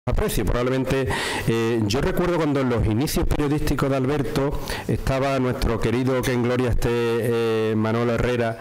Aprecio, probablemente. Yo recuerdo cuando en los inicios periodísticos de Alberto estaba nuestro querido, que en gloria esté, Manolo Herrera,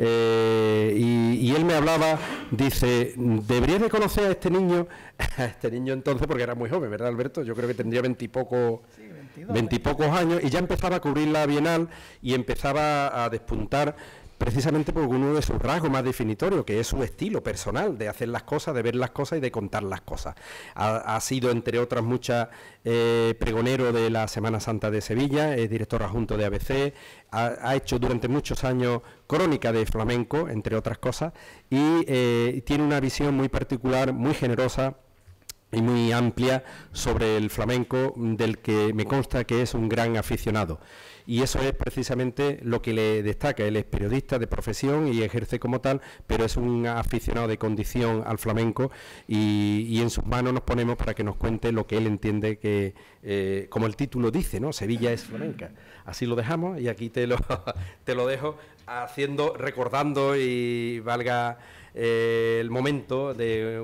y él me hablaba, dice, deberías de conocer a este niño entonces, porque era muy joven, ¿verdad, Alberto? Yo creo que tendría veintipocos años, y ya empezaba a cubrir la Bienal y empezaba a despuntar precisamente por uno de sus rasgos más definitorios, que es su estilo personal de hacer las cosas, de ver las cosas y de contar las cosas. Ha sido, entre otras muchas, pregonero de la Semana Santa de Sevilla, es director adjunto de ABC, ha hecho durante muchos años crónica de flamenco, entre otras cosas, y tiene una visión muy particular, muy generosa y muy amplia sobre el flamenco, del que me consta que es un gran aficionado. Y eso es precisamente lo que le destaca. Él es periodista de profesión y ejerce como tal, pero es un aficionado de condición al flamenco, y en sus manos nos ponemos para que nos cuente lo que él entiende que, como el título dice, ¿no? Sevilla es flamenca. Así lo dejamos, y aquí te lo dejo recordando, y valga el momento de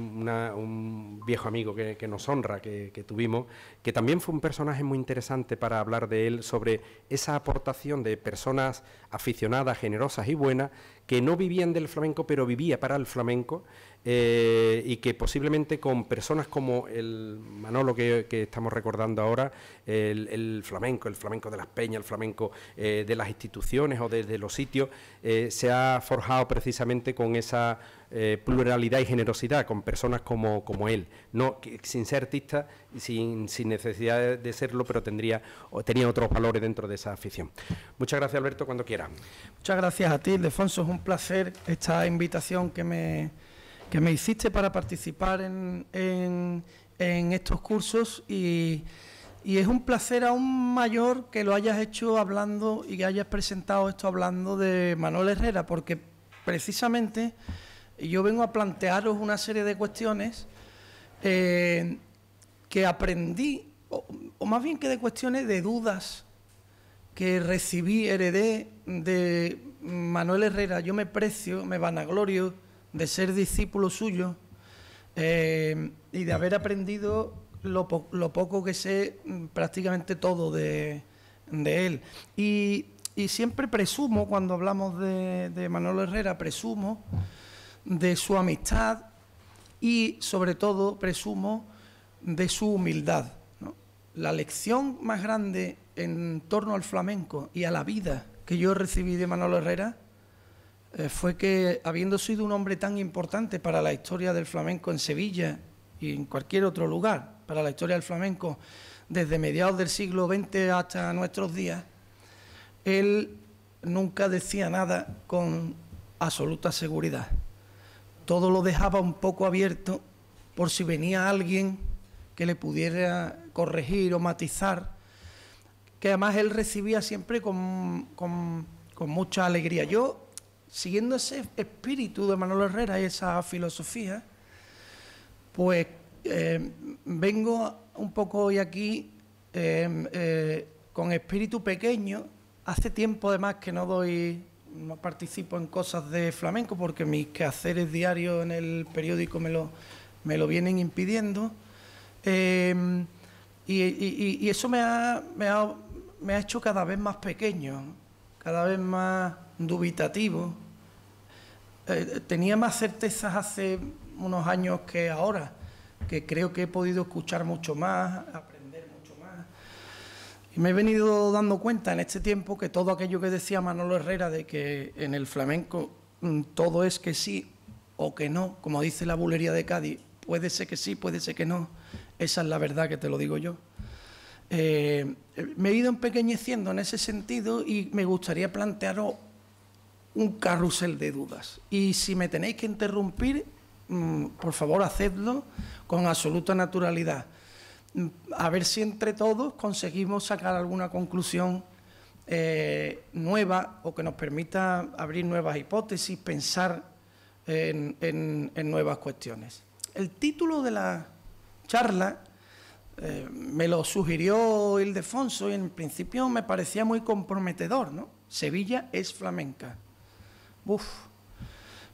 un viejo amigo que nos honra, que tuvimos, que también fue un personaje muy interesante para hablar de él, sobre esa aportación de personas aficionadas, generosas y buenas, que no vivían del flamenco, pero vivía para el flamenco, y que posiblemente con personas como el Manolo que estamos recordando ahora, el flamenco de las peñas, el flamenco de las instituciones o de los sitios, se ha forjado precisamente con esa pluralidad y generosidad, con personas como él, sin ser artista, sin necesidad de serlo, pero tenía otros valores dentro de esa afición. Muchas gracias, Alberto, cuando quieras. Muchas gracias a ti, Ildefonso, es un placer esta invitación que me hiciste para participar en estos cursos, y es un placer aún mayor que lo hayas hecho hablando y que hayas presentado esto hablando de Manuel Herrera, porque precisamente yo vengo a plantearos una serie de cuestiones que aprendí, o más bien que de cuestiones, de dudas que recibí, heredé de Manuel Herrera. Yo me precio, me vanaglorio de ser discípulo suyo, y de haber aprendido lo poco que sé, prácticamente todo de él. Y siempre presumo, cuando hablamos de Manolo Herrera, presumo de su amistad, y sobre todo presumo de su humildad, ¿no? La lección más grande en torno al flamenco y a la vida que yo recibí de Manolo Herrera fue que, habiendo sido un hombre tan importante para la historia del flamenco en Sevilla y en cualquier otro lugar, para la historia del flamenco desde mediados del siglo XX hasta nuestros días, él nunca decía nada con absoluta seguridad. Todo lo dejaba un poco abierto por si venía alguien que le pudiera corregir o matizar, que además él recibía siempre con mucha alegría. Yo, siguiendo ese espíritu de Manolo Herrera y esa filosofía, pues vengo un poco hoy aquí con espíritu pequeño. Hace tiempo además que no participo en cosas de flamenco, porque mis quehaceres diarios en el periódico me lo vienen impidiendo, y eso me ha hecho cada vez más pequeño, cada vez más dubitativo. Tenía más certezas hace unos años que ahora, que creo que he podido escuchar mucho más, aprender mucho más. Y me he venido dando cuenta en este tiempo que todo aquello que decía Manolo Herrera, de que en el flamenco todo es que sí o que no, como dice la bulería de Cádiz, puede ser que sí, puede ser que no, esa es la verdad, que te lo digo yo. Me he ido empequeñeciendo en ese sentido, y me gustaría plantearos un carrusel de dudas. Y si me tenéis que interrumpir, por favor, hacedlo con absoluta naturalidad. A ver si entre todos conseguimos sacar alguna conclusión nueva, o que nos permita abrir nuevas hipótesis, pensar en nuevas cuestiones. El título de la charla me lo sugirió Ildefonso, y en principio me parecía muy comprometedor, ¿no? Sevilla es flamenca.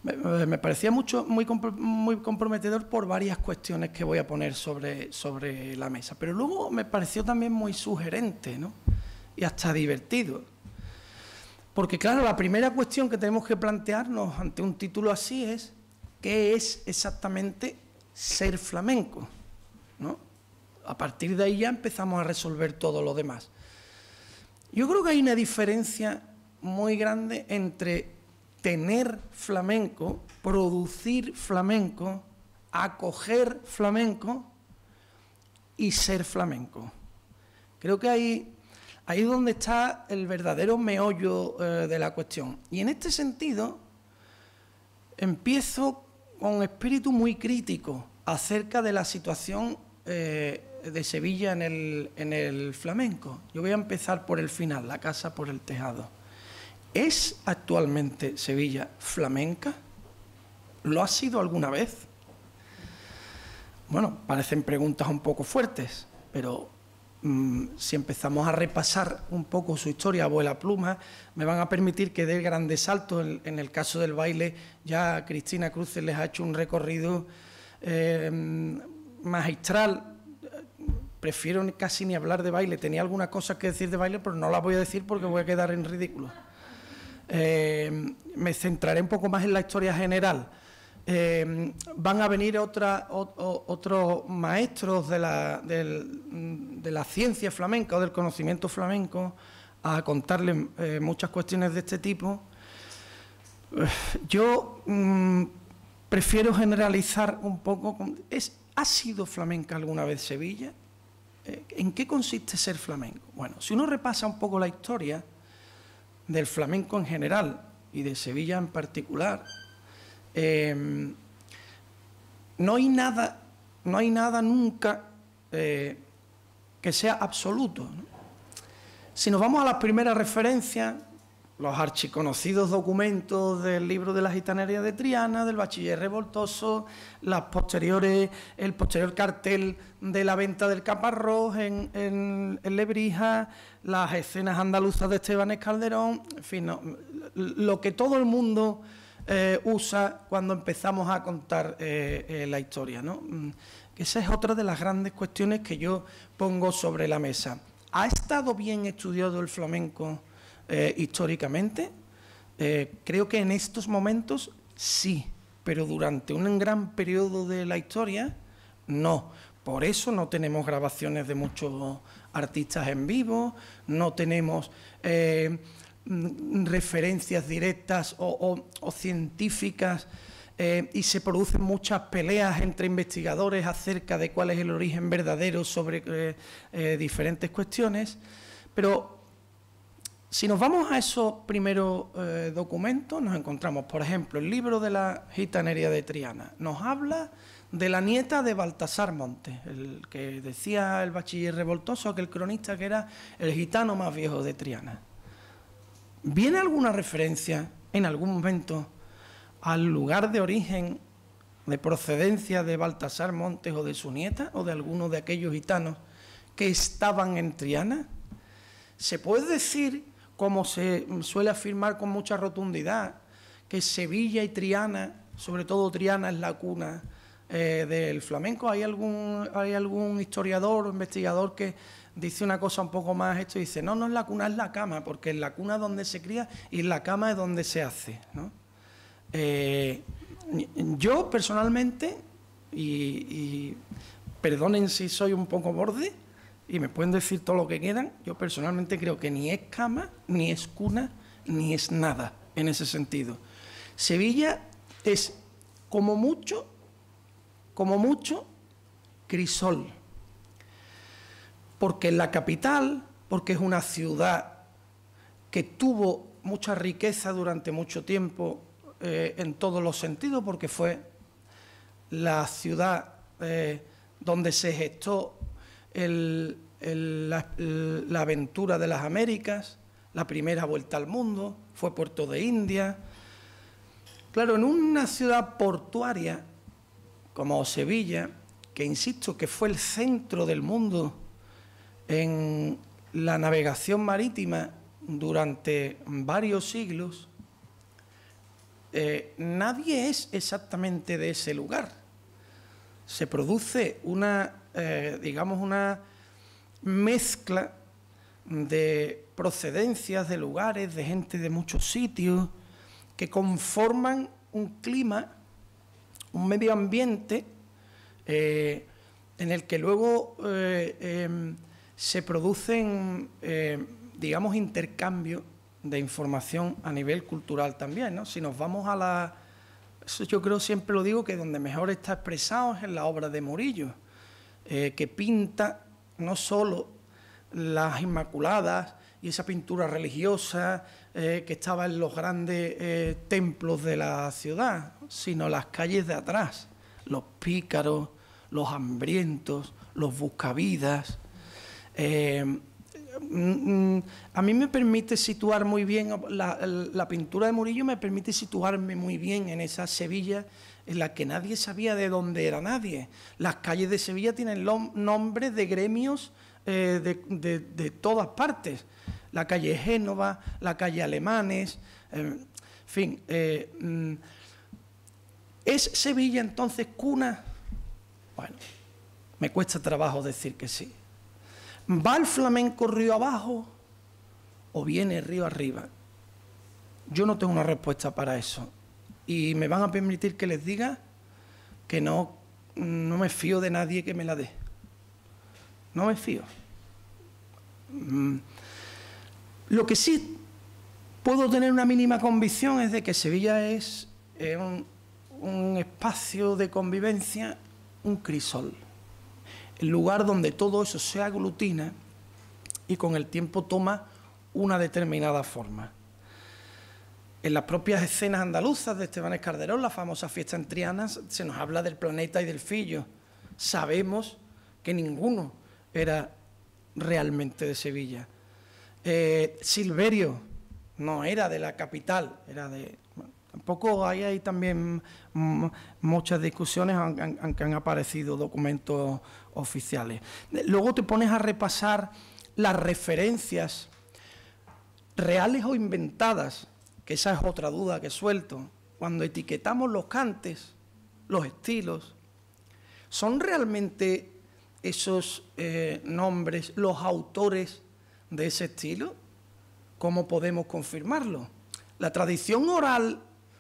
me parecía muy comprometedor por varias cuestiones que voy a poner sobre la mesa. Pero luego me pareció también muy sugerente, ¿no? Y hasta divertido. Porque claro, la primera cuestión que tenemos que plantearnos ante un título así es ¿qué es exactamente ser flamenco? ¿No? A partir de ahí ya empezamos a resolver todo lo demás. Yo creo que hay una diferencia muy grande entre tener flamenco, producir flamenco, acoger flamenco y ser flamenco. Creo que ahí es donde está el verdadero meollo de la cuestión. Y en este sentido, empiezo con un espíritu muy crítico acerca de la situación de Sevilla en el flamenco. Yo voy a empezar por el final, la casa por el tejado. ¿Es actualmente Sevilla flamenca? ¿Lo ha sido alguna vez? Bueno, parecen preguntas un poco fuertes, pero si empezamos a repasar un poco su historia a vuela pluma, me van a permitir que dé grandes saltos. En el caso del baile, ya Cristina Cruces les ha hecho un recorrido magistral. Prefiero casi ni hablar de baile. Tenía algunas cosas que decir de baile, pero no las voy a decir porque voy a quedar en ridículo. Me centraré un poco más en la historia general. Van a venir otros maestros de la ciencia flamenca o del conocimiento flamenco a contarles muchas cuestiones de este tipo. Yo prefiero generalizar un poco. ¿Ha sido flamenca alguna vez Sevilla? ¿En qué consiste ser flamenco? Bueno, si uno repasa un poco la historia del flamenco en general y de Sevilla en particular, no hay nada nunca que sea absoluto, ¿no? Si nos vamos a las primeras referencias, los archiconocidos documentos del libro de la gitanería de Triana, del bachiller revoltoso, el posterior cartel de la venta del caparrós en Lebrija, las escenas andaluzas de Esteban Calderón, en fin, lo que todo el mundo usa cuando empezamos a contar la historia, ¿no? Esa es otra de las grandes cuestiones que yo pongo sobre la mesa. ¿Ha estado bien estudiado el flamenco históricamente? Creo que en estos momentos sí, pero durante un gran periodo de la historia no. Por eso no tenemos grabaciones de muchos artistas en vivo, no tenemos referencias directas o científicas, y se producen muchas peleas entre investigadores acerca de cuál es el origen verdadero sobre diferentes cuestiones. Pero si nos vamos a esos primeros documentos, nos encontramos, por ejemplo, el libro de la gitanería de Triana. Nos habla de la nieta de Baltasar Montes, el que decía el bachiller revoltoso, aquel cronista que era el gitano más viejo de Triana. ¿Viene alguna referencia en algún momento al lugar de origen, de procedencia de Baltasar Montes o de su nieta o de alguno de aquellos gitanos que estaban en Triana? ¿Se puede decir, como se suele afirmar con mucha rotundidad, que Sevilla y Triana, sobre todo Triana, es la cuna del flamenco? ¿Hay algún historiador o investigador que dice una cosa un poco más esto y dice, no es la cuna, es la cama, porque en la cuna es donde se cría y en la cama es donde se hace, ¿no? Yo personalmente, y perdonen si soy un poco borde, y me pueden decir todo lo que quieran, yo personalmente creo que ni es cama, ni es cuna, ni es nada en ese sentido. Sevilla es como mucho, crisol, porque es la capital, porque es una ciudad que tuvo mucha riqueza durante mucho tiempo en todos los sentidos, porque fue la ciudad donde se gestó la aventura de las Américas, la primera vuelta al mundo, fue puerto de India. Claro, en una ciudad portuaria como Sevilla, que insisto que fue el centro del mundo en la navegación marítima durante varios siglos, nadie es exactamente de ese lugar. Se produce una, digamos, una mezcla de procedencias, de lugares, de gente de muchos sitios, que conforman un clima, un medio ambiente, en el que luego se producen, digamos, intercambios de información a nivel cultural también, ¿no? Si nos vamos a eso yo creo, siempre lo digo, que donde mejor está expresado es en la obra de Murillo, que pinta no solo las Inmaculadas y esa pintura religiosa que estaba en los grandes templos de la ciudad, sino las calles de atrás, los pícaros, los hambrientos, los buscavidas. A mí me permite situar muy bien, la pintura de Murillo me permite situarme muy bien en esa Sevilla en la que nadie sabía de dónde era nadie. Las calles de Sevilla tienen nombres de gremios de todas partes. La calle Génova, la calle Alemanes, en fin. ¿Es Sevilla entonces cuna? Bueno, me cuesta trabajo decir que sí. ¿Va el flamenco río abajo o viene río arriba? Yo no tengo una respuesta para eso. Y me van a permitir que les diga que no me fío de nadie que me la dé. No me fío. Lo que sí puedo tener una mínima convicción es de que Sevilla es un espacio de convivencia, un crisol. El lugar donde todo eso se aglutina y con el tiempo toma una determinada forma. En las propias escenas andaluzas de Esteban Calderón, la famosa fiesta en Triana, se nos habla del planeta y del fillo. Sabemos que ninguno era realmente de Sevilla. Silverio no era de la capital, era de... Bueno, tampoco hay también muchas discusiones, aunque han aparecido documentos oficiales. Luego te pones a repasar las referencias reales o inventadas, que esa es otra duda que suelto. Cuando etiquetamos los cantes, los estilos, ¿son realmente esos nombres los autores de ese estilo? ¿Cómo podemos confirmarlo? La tradición oral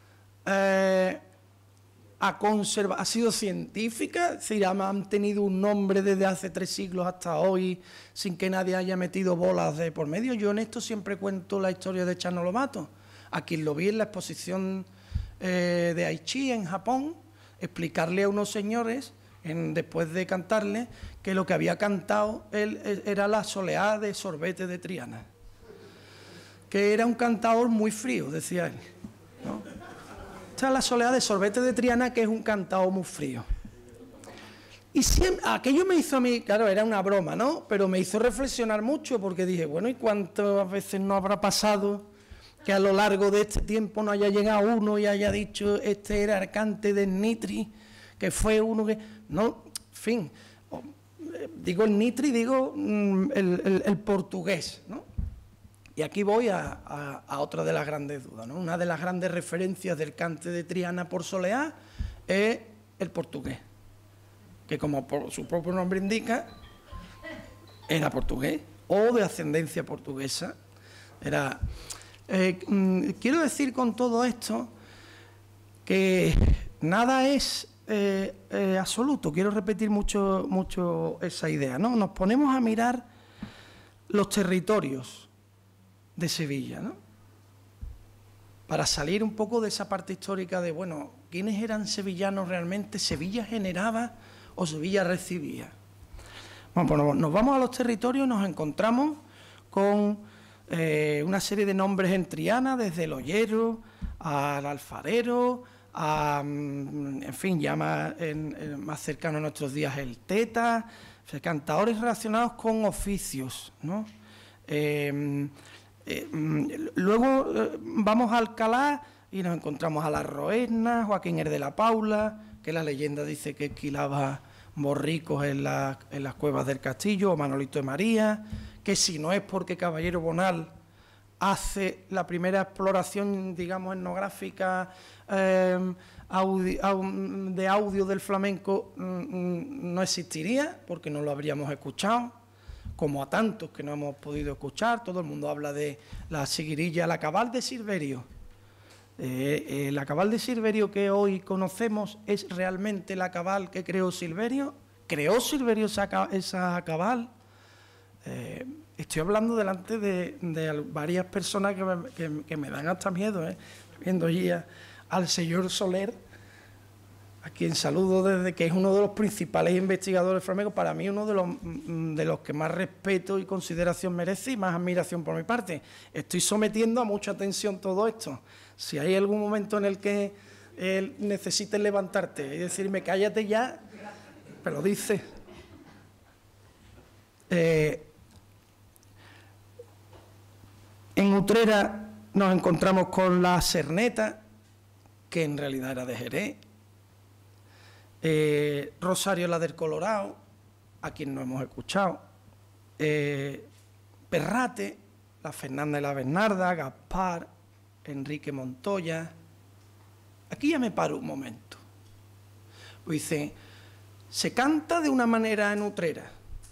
ha sido científica, es decir, ha mantenido un nombre desde hace 3 siglos hasta hoy sin que nadie haya metido bolas de por medio. Yo en esto siempre cuento la historia de Chano Lobato, a quien lo vi en la exposición de Aichi en Japón, explicarle a unos señores, después de cantarle, que lo que había cantado él era la soleá de Sorbete de Triana, que era un cantador muy frío, decía él, ¿no? Esta es la soleá de Sorbete de Triana, que es un cantador muy frío. Y siempre, aquello me hizo a mí, claro, era una broma, ¿no? Pero me hizo reflexionar mucho, porque dije, bueno, ¿y cuántas veces no habrá pasado que a lo largo de este tiempo no haya llegado uno y haya dicho, este era el cante de Nitri, que fue uno que... No, en fin, digo el Nitri, digo el portugués, ¿no? Y aquí voy a otra de las grandes dudas, ¿no? Una de las grandes referencias del cante de Triana por soleá es el portugués, que como por su propio nombre indica, era portugués o de ascendencia portuguesa. Era... quiero decir con todo esto que nada es absoluto. Quiero repetir mucho esa idea, ¿no? Nos ponemos a mirar los territorios de Sevilla, ¿no? Para salir un poco de esa parte histórica de, bueno, ¿quiénes eran sevillanos realmente? ¿Sevilla generaba o Sevilla recibía? Bueno, pues nos vamos a los territorios y nos encontramos con una serie de nombres en Triana, desde el ollero al alfarero, en fin, ya más cercano a nuestros días el teta, cantadores relacionados con oficios, ¿no? Luego vamos a Alcalá y nos encontramos a la Roesna, Joaquín de la Paula, que la leyenda dice que esquilaba borricos en las cuevas del castillo, o Manolito de María, que si no es porque Caballero Bonal hace la primera exploración, digamos, etnográfica de audio del flamenco, no existiría, porque no lo habríamos escuchado, como a tantos que no hemos podido escuchar. Todo el mundo habla de la seguirilla, la cabal de Silverio. La cabal de Silverio que hoy conocemos es realmente la cabal que creó Silverio. ¿Creó Silverio esa cabal? Estoy hablando delante de varias personas que me dan hasta miedo, viendo allí al señor Soler, a quien saludo desde que es uno de los principales investigadores flamencos, para mí uno de los que más respeto y consideración merece y más admiración por mi parte. Estoy sometiendo a mucha atención todo esto. Si hay algún momento en el que necesites levantarte y decirme cállate ya, me lo dices. En Utrera nos encontramos con la Serneta, que en realidad era de Jerez. Rosario, la del Colorado, a quien no hemos escuchado. Perrate, la Fernanda y la Bernarda, Gaspar, Enrique Montoya. Aquí ya me paro un momento. Dice, se canta de una manera en Utrera.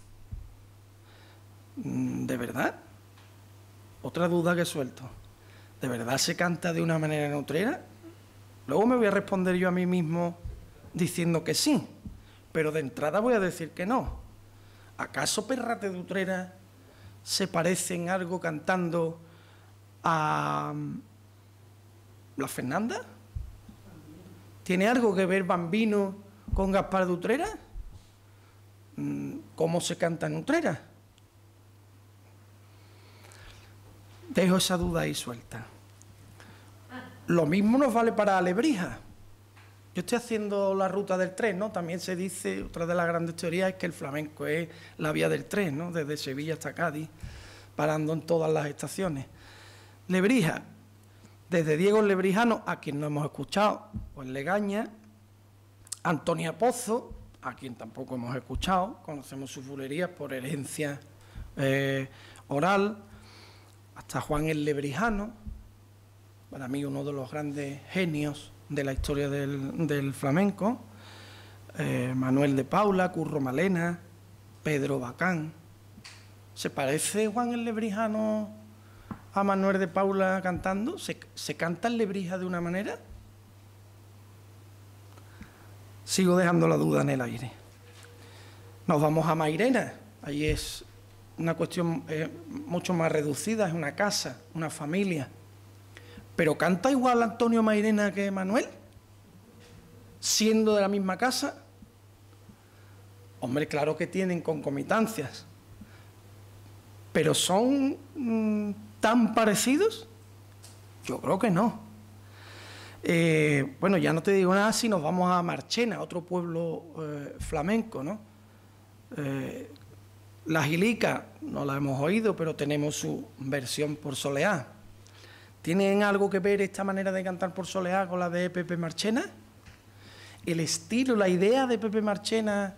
¿De verdad? Otra duda que suelto. ¿De verdad se canta de una manera en Utrera? Luego me voy a responder yo a mí mismo diciendo que sí, pero de entrada voy a decir que no. ¿Acaso Perrate de Utrera se parece en algo cantando a la Fernanda? ¿Tiene algo que ver Bambino con Gaspar de Utrera? ¿Cómo se canta en Utrera? Dejo esa duda ahí suelta. Lo mismo nos vale para Alebrija. Yo estoy haciendo la ruta del tren, ¿no? También se dice, otra de las grandes teorías es que el flamenco es la vía del tren, ¿no? Desde Sevilla hasta Cádiz, parando en todas las estaciones. Lebrija, desde Diego Lebrijano, a quien no hemos escuchado, pues Legaña. Antonia Pozo, a quien tampoco hemos escuchado, conocemos sus bulerías por herencia oral, hasta Juan el Lebrijano, para mí uno de los grandes genios de la historia del flamenco, Manuel de Paula, Curro Malena, Pedro Bacán. ¿Se parece Juan el Lebrijano a Manuel de Paula cantando? ¿Se canta el Lebrija de una manera? Sigo dejando la duda en el aire. Nos vamos a Mairena. Allí es una cuestión mucho más reducida, es una casa, una familia. ¿Pero canta igual Antonio Mairena que Manuel? ¿Siendo de la misma casa? Hombre, claro que tienen concomitancias. ¿Pero son tan parecidos? Yo creo que no. Bueno, ya no te digo nada si nos vamos a Marchena, otro pueblo flamenco, ¿no? La Gilica, no la hemos oído, pero tenemos su versión por soleá. ¿Tienen algo que ver esta manera de cantar por soleá con la de Pepe Marchena? El estilo, la idea de Pepe Marchena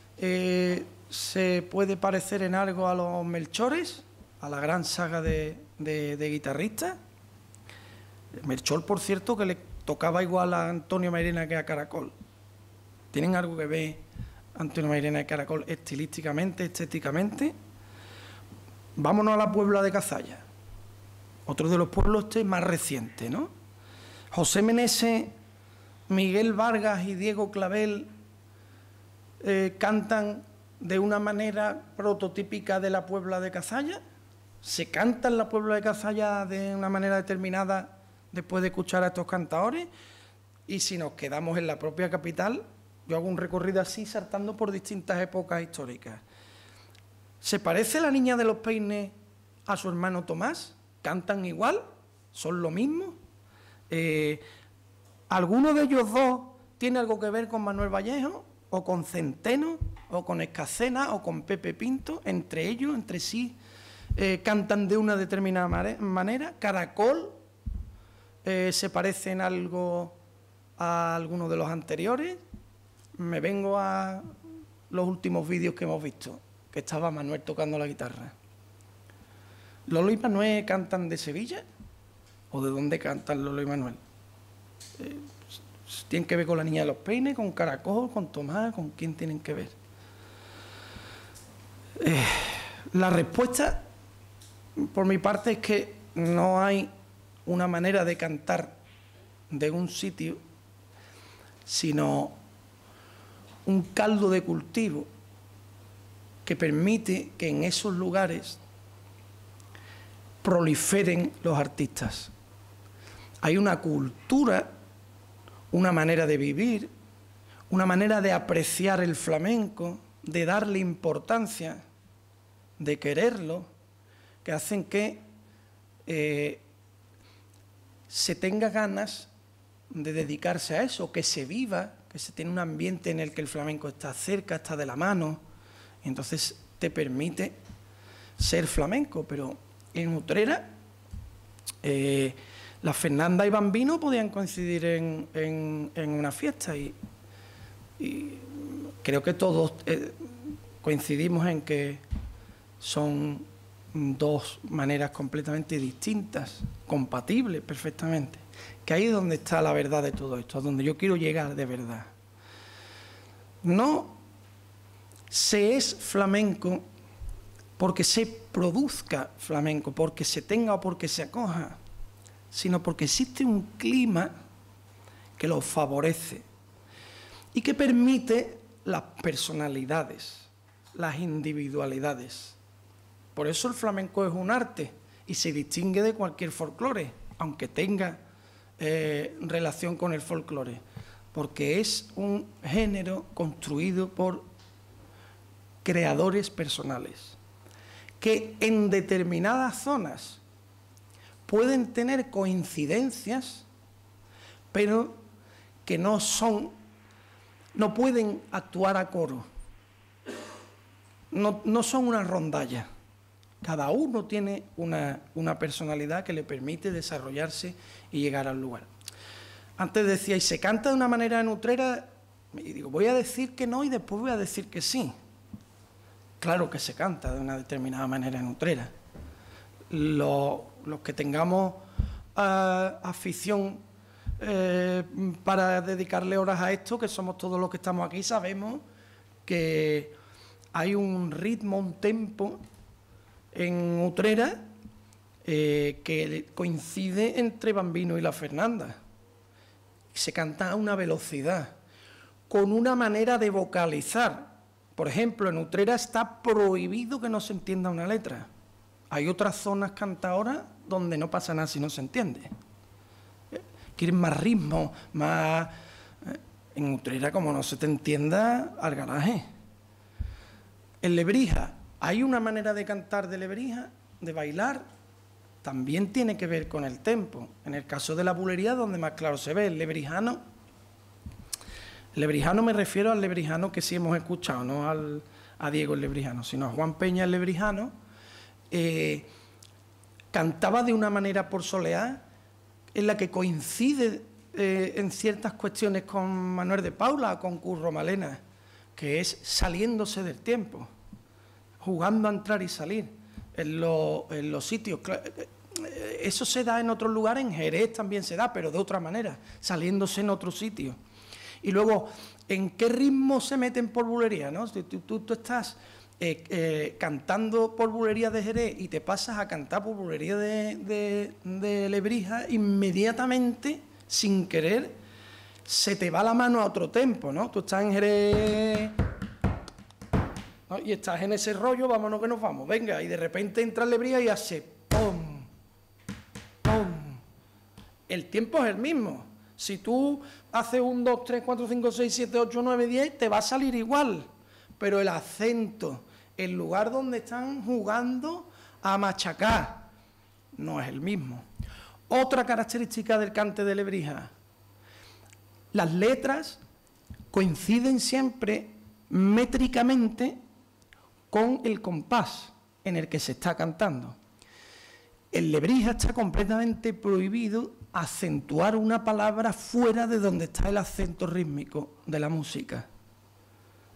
se puede parecer en algo a los Melchores, a la gran saga de guitarristas. Melchor, por cierto, que le tocaba igual a Antonio Mairena que a Caracol. ¿Tienen algo que ver Antonio Mairena y Caracol estilísticamente, estéticamente? Vámonos a la Puebla de Cazalla, otro de los pueblos más recientes, ¿no? José Meneses, Miguel Vargas y Diego Clavel cantan de una manera prototípica de la Puebla de Cazalla. ¿Se canta en la Puebla de Cazalla de una manera determinada después de escuchar a estos cantadores? Y si nos quedamos en la propia capital, yo hago un recorrido así, saltando por distintas épocas históricas. ¿Se parece la Niña de los Peines a su hermano Tomás? ¿Cantan igual? ¿Son lo mismo? ¿Alguno de ellos dos tiene algo que ver con Manuel Vallejo? ¿O con Centeno? ¿O con Escacena? ¿O con Pepe Pinto? Entre ellos, entre sí, cantan de una determinada manera. ¿Caracol se parece en algo a alguno de los anteriores? Me vengo a los últimos vídeos que hemos visto, que estaba Manuel tocando la guitarra. ¿Lolo y Manuel cantan de Sevilla? ¿O de dónde cantan Lolo y Manuel? ¿Tienen que ver con la Niña de los Peines, con Caracol, con Tomás? ¿Con quién tienen que ver? La respuesta, por mi parte, es que no hay una manera de cantar de un sitio, sino un caldo de cultivo que permite que en esos lugares proliferen los artistas. Hay una cultura, una manera de vivir, una manera de apreciar el flamenco, de darle importancia, de quererlo, que hacen que se tenga ganas de dedicarse a eso, que se viva, que se tiene un ambiente en el que el flamenco está cerca, está de la mano, y entonces te permite ser flamenco. Pero en Utrera, la Fernanda y Bambino podían coincidir en una fiesta y creo que todos coincidimos en que son dos maneras completamente distintas, compatibles perfectamente, que ahí es donde está la verdad de todo esto, a donde yo quiero llegar de verdad. No se es flamenco porque se produzca flamenco, porque se tenga o porque se acoja, sino porque existe un clima que lo favorece y que permite las personalidades, las individualidades. Por eso el flamenco es un arte y se distingue de cualquier folclore, aunque tenga relación con el folclore, porque es un género construido por creadores personales, que en determinadas zonas pueden tener coincidencias, pero que no pueden actuar a coro, no son una rondalla. Cada uno tiene una personalidad que le permite desarrollarse y llegar al lugar. Antes decía, ¿y se canta de una manera en Utrera? Y digo, voy a decir que no y después voy a decir que sí. Claro que se canta de una determinada manera en Utrera. Los que tengamos afición para dedicarle horas a esto, que somos todos los que estamos aquí, sabemos que hay un ritmo, un tempo en Utrera que coincide entre Bambino y la Fernanda. Se canta a una velocidad, con una manera de vocalizar. Por ejemplo, en Utrera está prohibido que no se entienda una letra. Hay otras zonas cantadoras donde no pasa nada si no se entiende. Quieren más ritmo, más... En Utrera, como no se te entienda, al garaje. En Lebrija, hay una manera de cantar de Lebrija, de bailar, también tiene que ver con el tempo. En el caso de la bulería, donde más claro se ve, el lebrijano me refiero al lebrijano que sí hemos escuchado, no a Diego el lebrijano, sino a Juan Peña el lebrijano, cantaba de una manera por soleá en la que coincide en ciertas cuestiones con Manuel de Paula, con Curro Malena, que es saliéndose del tiempo, jugando a entrar y salir en los sitios. Eso se da en otros lugares, en Jerez también se da, pero de otra manera, saliéndose en otro sitio. Y luego, ¿en qué ritmo se meten por bulería, no? Si tú estás cantando por bulería de Jerez y te pasas a cantar por bulería de Lebrija, inmediatamente, sin querer, se te va la mano a otro tempo, ¿no? Tú estás en Jerez, ¿no? Y estás en ese rollo, vámonos que nos vamos, venga, y de repente entra Lebrija y hace ¡pum! ¡Pum! El tiempo es el mismo. Si tú haces 1, 2, 3, 4, 5, 6, 7, 8, 9, 10, te va a salir igual, pero el acento, el lugar donde están jugando a machacar, no es el mismo. Otra característica del cante de Lebrija: las letras coinciden siempre métricamente con el compás en el que se está cantando. En Lebrija está completamente prohibido acentuar una palabra fuera de donde está el acento rítmico de la música.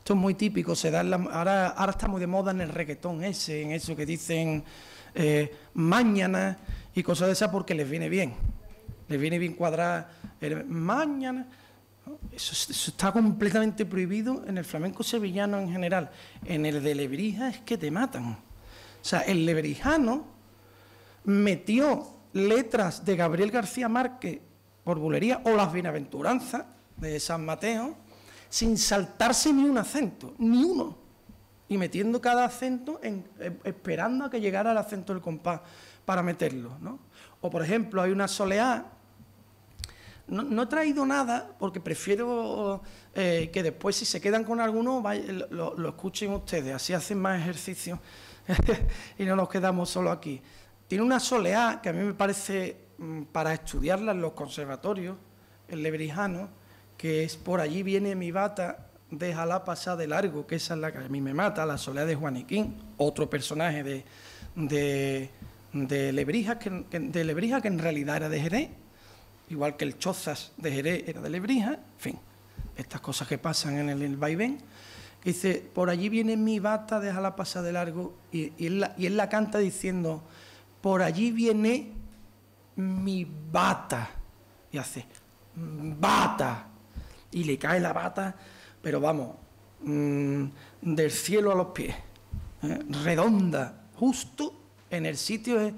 Esto es muy típico, se da ahora está muy de moda en el reggaetón en eso que dicen mañana y cosas de esas porque les viene bien cuadrar mañana. Eso está completamente prohibido en el flamenco sevillano en general. En el de Lebrija es que te matan. O sea, el lebrijano metió letras de Gabriel García Márquez por bulería o las bienaventuranzas de San Mateo sin saltarse ni un acento, ni uno, y metiendo cada acento esperando a que llegara el acento del compás para meterlo, ¿no? O, por ejemplo, hay una soleá. No he traído nada porque prefiero que después, si se quedan con alguno, lo escuchen ustedes, así hacen más ejercicio y no nos quedamos solo aquí. Tiene una soleá que a mí me parece para estudiarla en los conservatorios, el lebrijano, que es Por allí viene mi bata, déjala pasar de largo, que esa es la que a mí me mata, la soleá de Juaniquín, otro personaje de Lebrija, que en realidad era de Jerez, igual que el Chozas de Jerez era de Lebrija, en fin, estas cosas que pasan en el vaivén, que dice, por allí viene mi bata, déjala pasar de largo, y él la canta diciendo, por allí viene mi bata, y hace, bata, y le cae la bata, pero vamos, del cielo a los pies, redonda, justo en el sitio de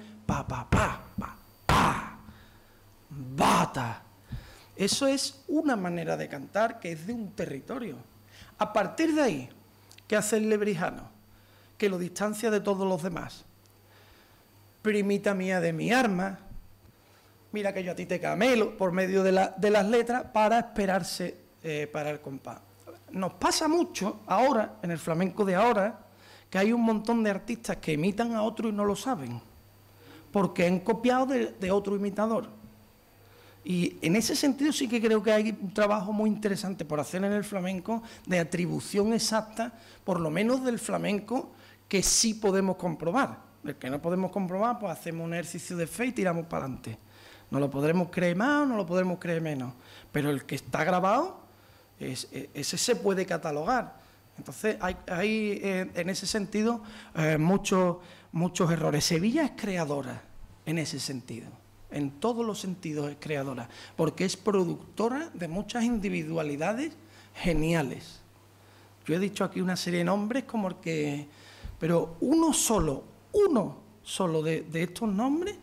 bata. Eso es una manera de cantar que es de un territorio. A partir de ahí, ¿qué hace el lebrijano? Que lo distancia de todos los demás. Primita mía de mi arma, mira que yo a ti te camelo, por medio de las letras, para esperarse para el compás. Nos pasa mucho ahora, en el flamenco de ahora, que hay un montón de artistas que imitan a otro y no lo saben, porque han copiado de otro imitador. Y en ese sentido sí que creo que hay un trabajo muy interesante por hacer en el flamenco de atribución exacta, por lo menos del flamenco, que sí podemos comprobar. El que no podemos comprobar, pues hacemos un ejercicio de fe y tiramos para adelante. No lo podremos creer más o no lo podremos creer menos. Pero el que está grabado, ese se puede catalogar. Entonces hay en ese sentido muchos errores. Sevilla es creadora en ese sentido. En todos los sentidos es creadora, porque es productora de muchas individualidades geniales. Yo he dicho aquí una serie de nombres como el que... Pero uno solo de estos nombres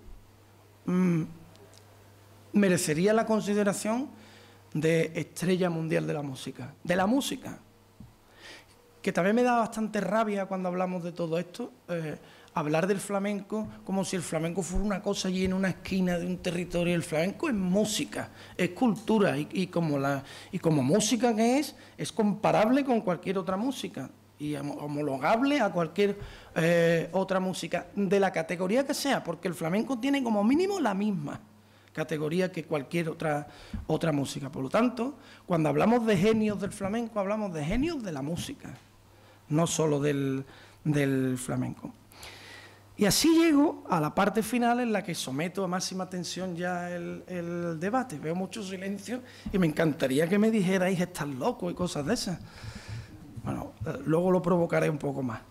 merecería la consideración de estrella mundial de la música. De la música. Que también me da bastante rabia cuando hablamos de todo esto, hablar del flamenco como si el flamenco fuera una cosa allí en una esquina de un territorio. El flamenco es música, es cultura y como música que es comparable con cualquier otra música y homologable a cualquier otra música, de la categoría que sea, porque el flamenco tiene como mínimo la misma categoría que cualquier otra música. Por lo tanto, cuando hablamos de genios del flamenco, hablamos de genios de la música, no solo del flamenco. Y así llego a la parte final en la que someto a máxima tensión ya el debate. Veo mucho silencio y me encantaría que me dijerais estás loco y cosas de esas. Bueno, luego lo provocaré un poco más.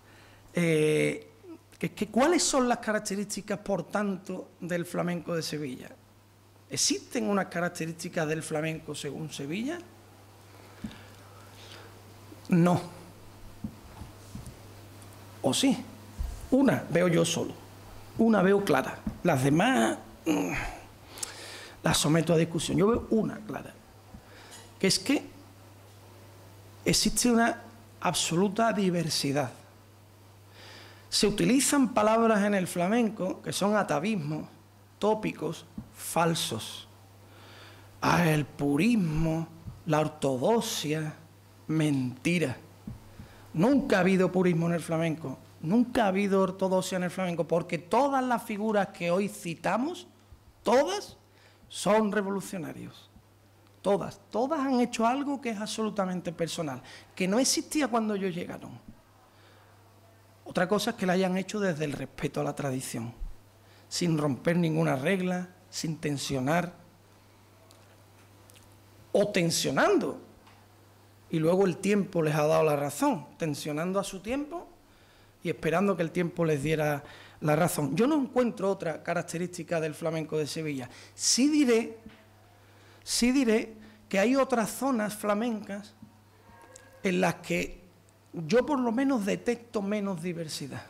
¿Cuáles son las características, por tanto, del flamenco de Sevilla? ¿Existen unas características del flamenco según Sevilla? No. ¿O sí? Una veo yo solo, una veo clara. Las demás las someto a discusión. Yo veo una clara, que es que existe una absoluta diversidad. Se utilizan palabras en el flamenco que son atavismos, tópicos, falsos. El purismo, la ortodoxia, mentira. Nunca ha habido purismo en el flamenco. Nunca ha habido ortodoxia en el flamenco, porque todas las figuras que hoy citamos, todas son revolucionarios. Todas han hecho algo que es absolutamente personal, que no existía cuando ellos llegaron. Otra cosa es que la hayan hecho desde el respeto a la tradición, sin romper ninguna regla, sin tensionar, o tensionando, y luego el tiempo les ha dado la razón, tensionando a su tiempo y esperando que el tiempo les diera la razón. Yo no encuentro otra característica del flamenco de Sevilla. Sí diré que hay otras zonas flamencas en las que yo por lo menos detecto menos diversidad.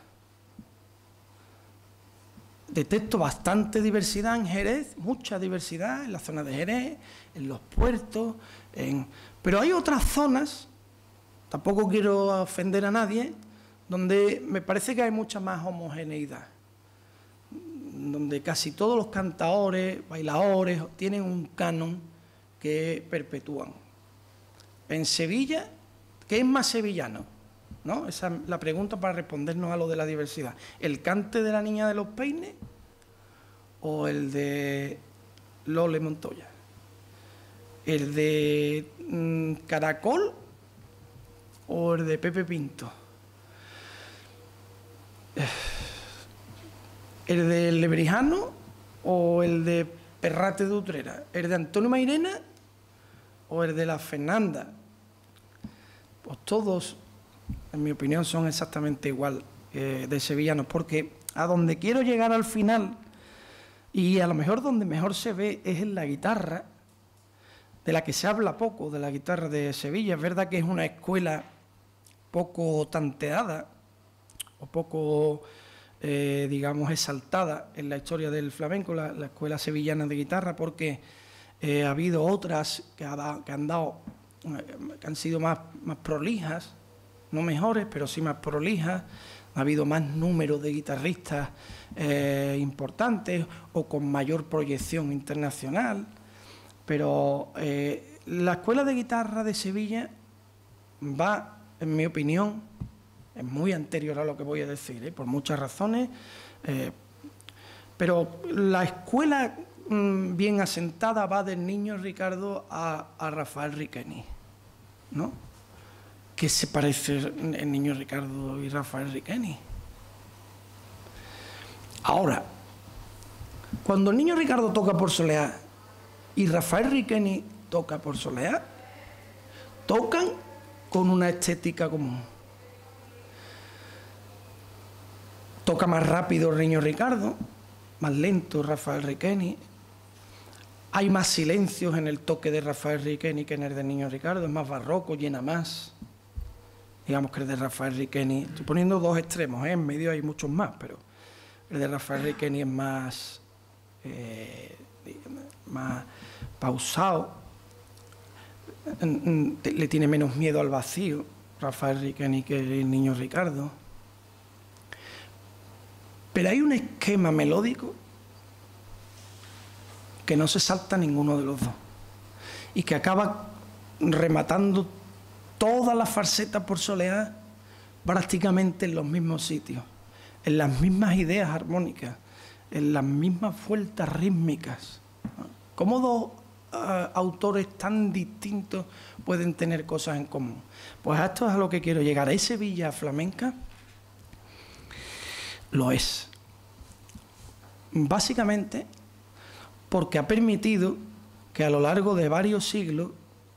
Detecto bastante diversidad en Jerez, mucha diversidad en la zona de Jerez, en los puertos, pero hay otras zonas, tampoco quiero ofender a nadie, donde me parece que hay mucha más homogeneidad, donde casi todos los cantaores, bailadores, tienen un canon que perpetúan. En Sevilla, ¿qué es más sevillano? ¿No? Esa es la pregunta para respondernos a lo de la diversidad. ¿El cante de la Niña de los Peines o el de Lole Montoya? ¿El de Caracol o el de Pepe Pinto? ¿El de Lebrijano o el de Perrate de Utrera? ¿El de Antonio Mairena o el de la Fernanda? Pues todos, en mi opinión, son exactamente igual de sevillanos, porque a donde quiero llegar al final, y a lo mejor donde mejor se ve, es en la guitarra, de la que se habla poco, de la guitarra de Sevilla. Es verdad que es una escuela poco tanteada o poco, digamos, exaltada en la historia del flamenco, la escuela sevillana de guitarra, porque ha habido otras que han sido más prolijas, no mejores, pero sí más prolijas. Ha habido más número de guitarristas importantes o con mayor proyección internacional. Pero la escuela de guitarra de Sevilla va, en mi opinión, es muy anterior a lo que voy a decir, por muchas razones, pero la escuela bien asentada va del Niño Ricardo a Rafael Riqueni, ¿no? ¿Qué se parece el Niño Ricardo y Rafael Riqueni? Ahora, cuando el Niño Ricardo toca por soleá y Rafael Riqueni toca por soleá, tocan con una estética común. Toca más rápido el Niño Ricardo, más lento Rafael Riqueni. Hay más silencios en el toque de Rafael Riqueni que en el del Niño Ricardo, es más barroco, llena más. Digamos que el de Rafael Riqueni, estoy poniendo dos extremos, en medio hay muchos más, pero el de Rafael Riqueni es más pausado, le tiene menos miedo al vacío Rafael Riqueni que el Niño Ricardo. Pero hay un esquema melódico que no se salta ninguno de los dos y que acaba rematando todas las falsetas por soleá prácticamente en los mismos sitios, en las mismas ideas armónicas, en las mismas vueltas rítmicas. ¿Cómo dos autores tan distintos pueden tener cosas en común? Pues a esto es a lo que quiero llegar. ¿Es Sevilla flamenca? Lo es. Básicamente porque ha permitido que a lo largo de varios siglos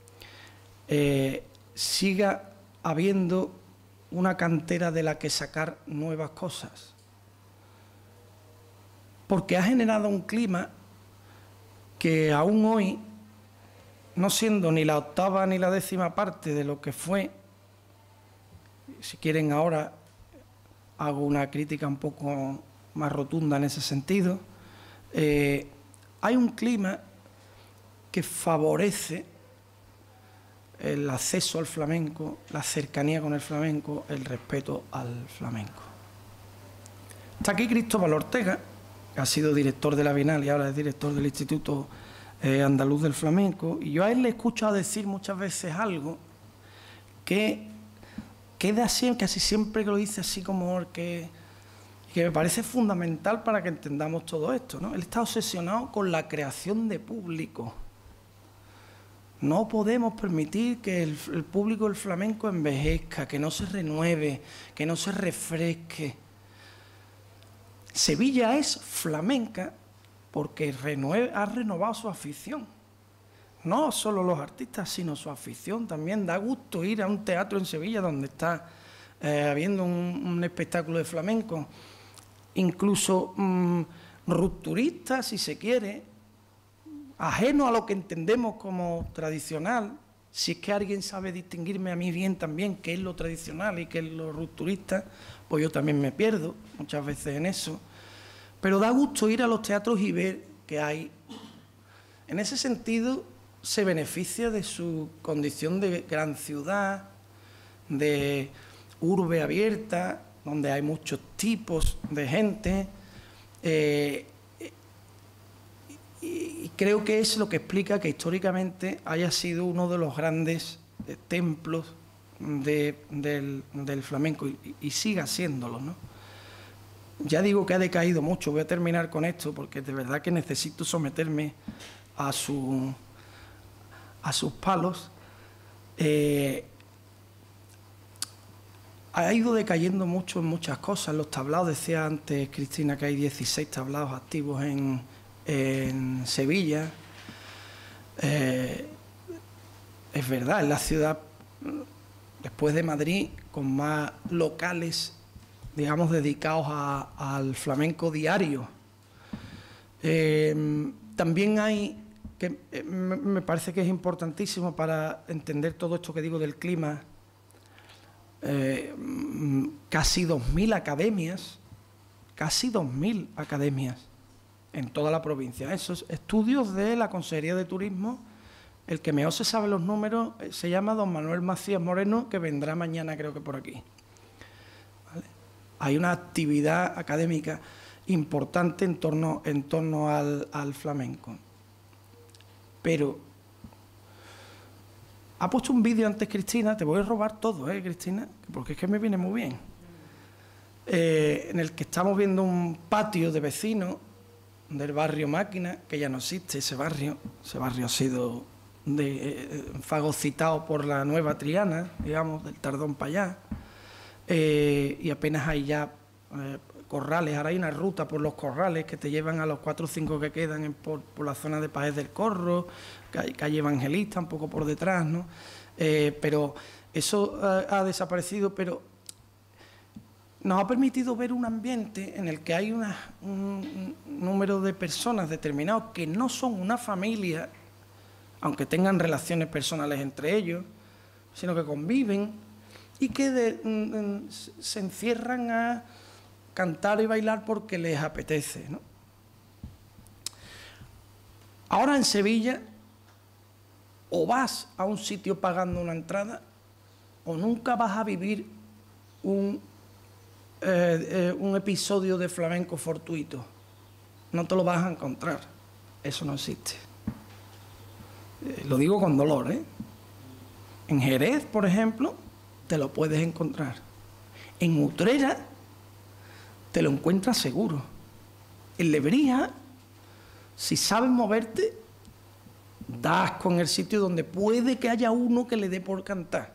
siga habiendo una cantera de la que sacar nuevas cosas. Porque ha generado un clima que aún hoy, no siendo ni la octava ni la décima parte de lo que fue, si quieren ahora hago una crítica un poco más rotunda en ese sentido, hay un clima que favorece el acceso al flamenco, la cercanía con el flamenco, el respeto al flamenco. Está aquí Cristóbal Ortega, que ha sido director de la Bienal y ahora es director del Instituto Andaluz del Flamenco, y yo a él le he escuchado decir muchas veces algo que queda así, casi siempre que lo dice así como que me parece fundamental para que entendamos todo esto, ¿no? Él está obsesionado con la creación de público. No podemos permitir que el público del flamenco envejezca, que no se renueve, que no se refresque. Sevilla es flamenca porque ha renovado su afición. no solo los artistas, sino su afición también. Da gusto ir a un teatro en Sevilla donde está habiendo un espectáculo de flamenco, incluso rupturista, si se quiere, ajeno a lo que entendemos como tradicional. Si es que alguien sabe distinguirme a mí bien también qué es lo tradicional y qué es lo rupturista, pues yo también me pierdo muchas veces en eso. Pero da gusto ir a los teatros y ver que hay. En ese sentido, se beneficia de su condición de gran ciudad, de urbe abierta, donde hay muchos tipos de gente. Y creo que es lo que explica que históricamente haya sido uno de los grandes templos del flamenco y siga siéndolo, ¿no? Ya digo que ha decaído mucho, voy a terminar con esto porque de verdad que necesito someterme a sus palos. Ha ido decayendo mucho en muchas cosas. Los tablaos, decía antes Cristina que hay 16 tablaos activos en Sevilla. Es verdad, es la ciudad, después de Madrid, con más locales, digamos, dedicados al flamenco diario. También hay, que me parece que es importantísimo para entender todo esto que digo del clima, casi 2.000 academias, en toda la provincia. Esos estudios de la Consejería de Turismo, el que mejor se sabe los números se llama don Manuel Macías Moreno, que vendrá mañana creo que por aquí. ¿Vale? Hay una actividad académica importante en torno al flamenco. Pero ha puesto un vídeo antes Cristina, te voy a robar todo, Cristina, porque es que me viene muy bien, en el que estamos viendo un patio de vecinos del barrio Máquina, que ya no existe ese barrio ha sido fagocitado por la nueva Triana, digamos, del Tardón para allá, y apenas hay ya corrales. Ahora hay una ruta por los corrales que te llevan a los 4 o 5 que quedan por la zona de Páez del Corro, calle Evangelista, un poco por detrás, ¿no? Pero eso ha desaparecido, pero nos ha permitido ver un ambiente en el que hay un número de personas determinados que no son una familia, aunque tengan relaciones personales entre ellos, sino que conviven y que se encierran a cantar y bailar porque les apetece, ¿no? Ahora en Sevilla, o vas a un sitio pagando una entrada, o nunca vas a vivir un episodio de flamenco fortuito. No te lo vas a encontrar. Eso no existe. Lo digo con dolor, ¿eh? En Jerez, por ejemplo, te lo puedes encontrar. En Utrera te lo encuentras seguro. En Lebrija, si sabes moverte, das con el sitio donde puede que haya uno que le dé por cantar.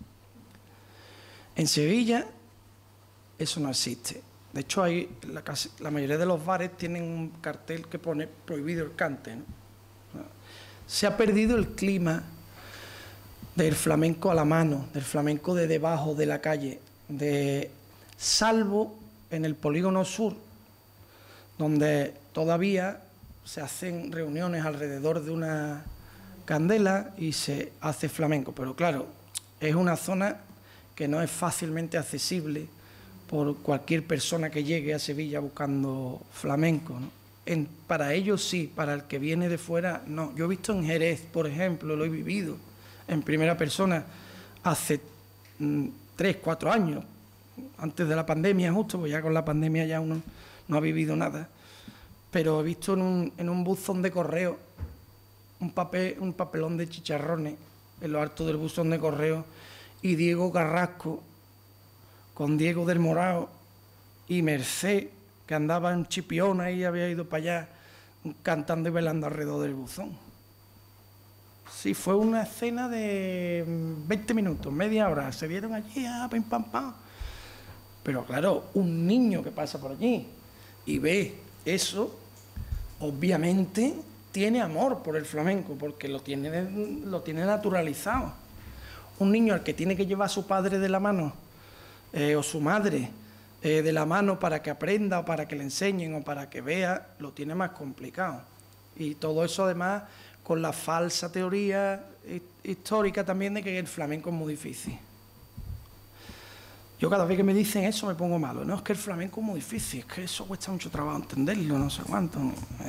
En Sevilla eso no existe. De hecho, la mayoría de los bares tienen un cartel que pone prohibido el cante, ¿no? Se ha perdido el clima del flamenco a la mano, del flamenco de debajo de la calle, salvo en el Polígono Sur, donde todavía se hacen reuniones alrededor de una candela y se hace flamenco. Pero claro, es una zona que no es fácilmente accesible por cualquier persona que llegue a Sevilla buscando flamenco, ¿no? Para ellos sí, para el que viene de fuera no. Yo he visto en Jerez, por ejemplo, lo he vivido en primera persona hace 3, 4 años, antes de la pandemia justo, pues ya con la pandemia ya uno no ha vivido nada, pero he visto en un buzón de correo un papelón de chicharrones en lo alto del buzón de correo y Diego Carrasco con Diego del Morao y Mercé, que andaba en Chipiona y había ido para allá cantando y bailando alrededor del buzón. Sí, fue una escena de 20 minutos, media hora, se vieron allí, pim, pam, pam. Pero claro, un niño que pasa por allí y ve eso, obviamente tiene amor por el flamenco, porque lo tiene naturalizado. Un niño al que tiene que llevar a su padre de la mano, o su madre de la mano para que aprenda, o para que le enseñen, o para que vea, lo tiene más complicado. Y todo eso además con la falsa teoría histórica también de que el flamenco es muy difícil. Yo cada vez que me dicen eso me pongo malo. No, es que el flamenco es muy difícil, es que eso cuesta mucho trabajo entenderlo, no sé cuánto.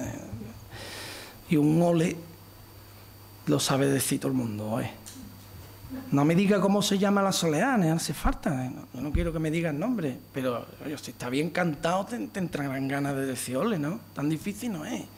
Y un ole lo sabe decir todo el mundo. No me diga cómo se llama la soleá, no hace falta. Yo no quiero que me diga el nombre, pero oye, si está bien cantado te entrarán ganas de decir ole, ¿no? Tan difícil no es.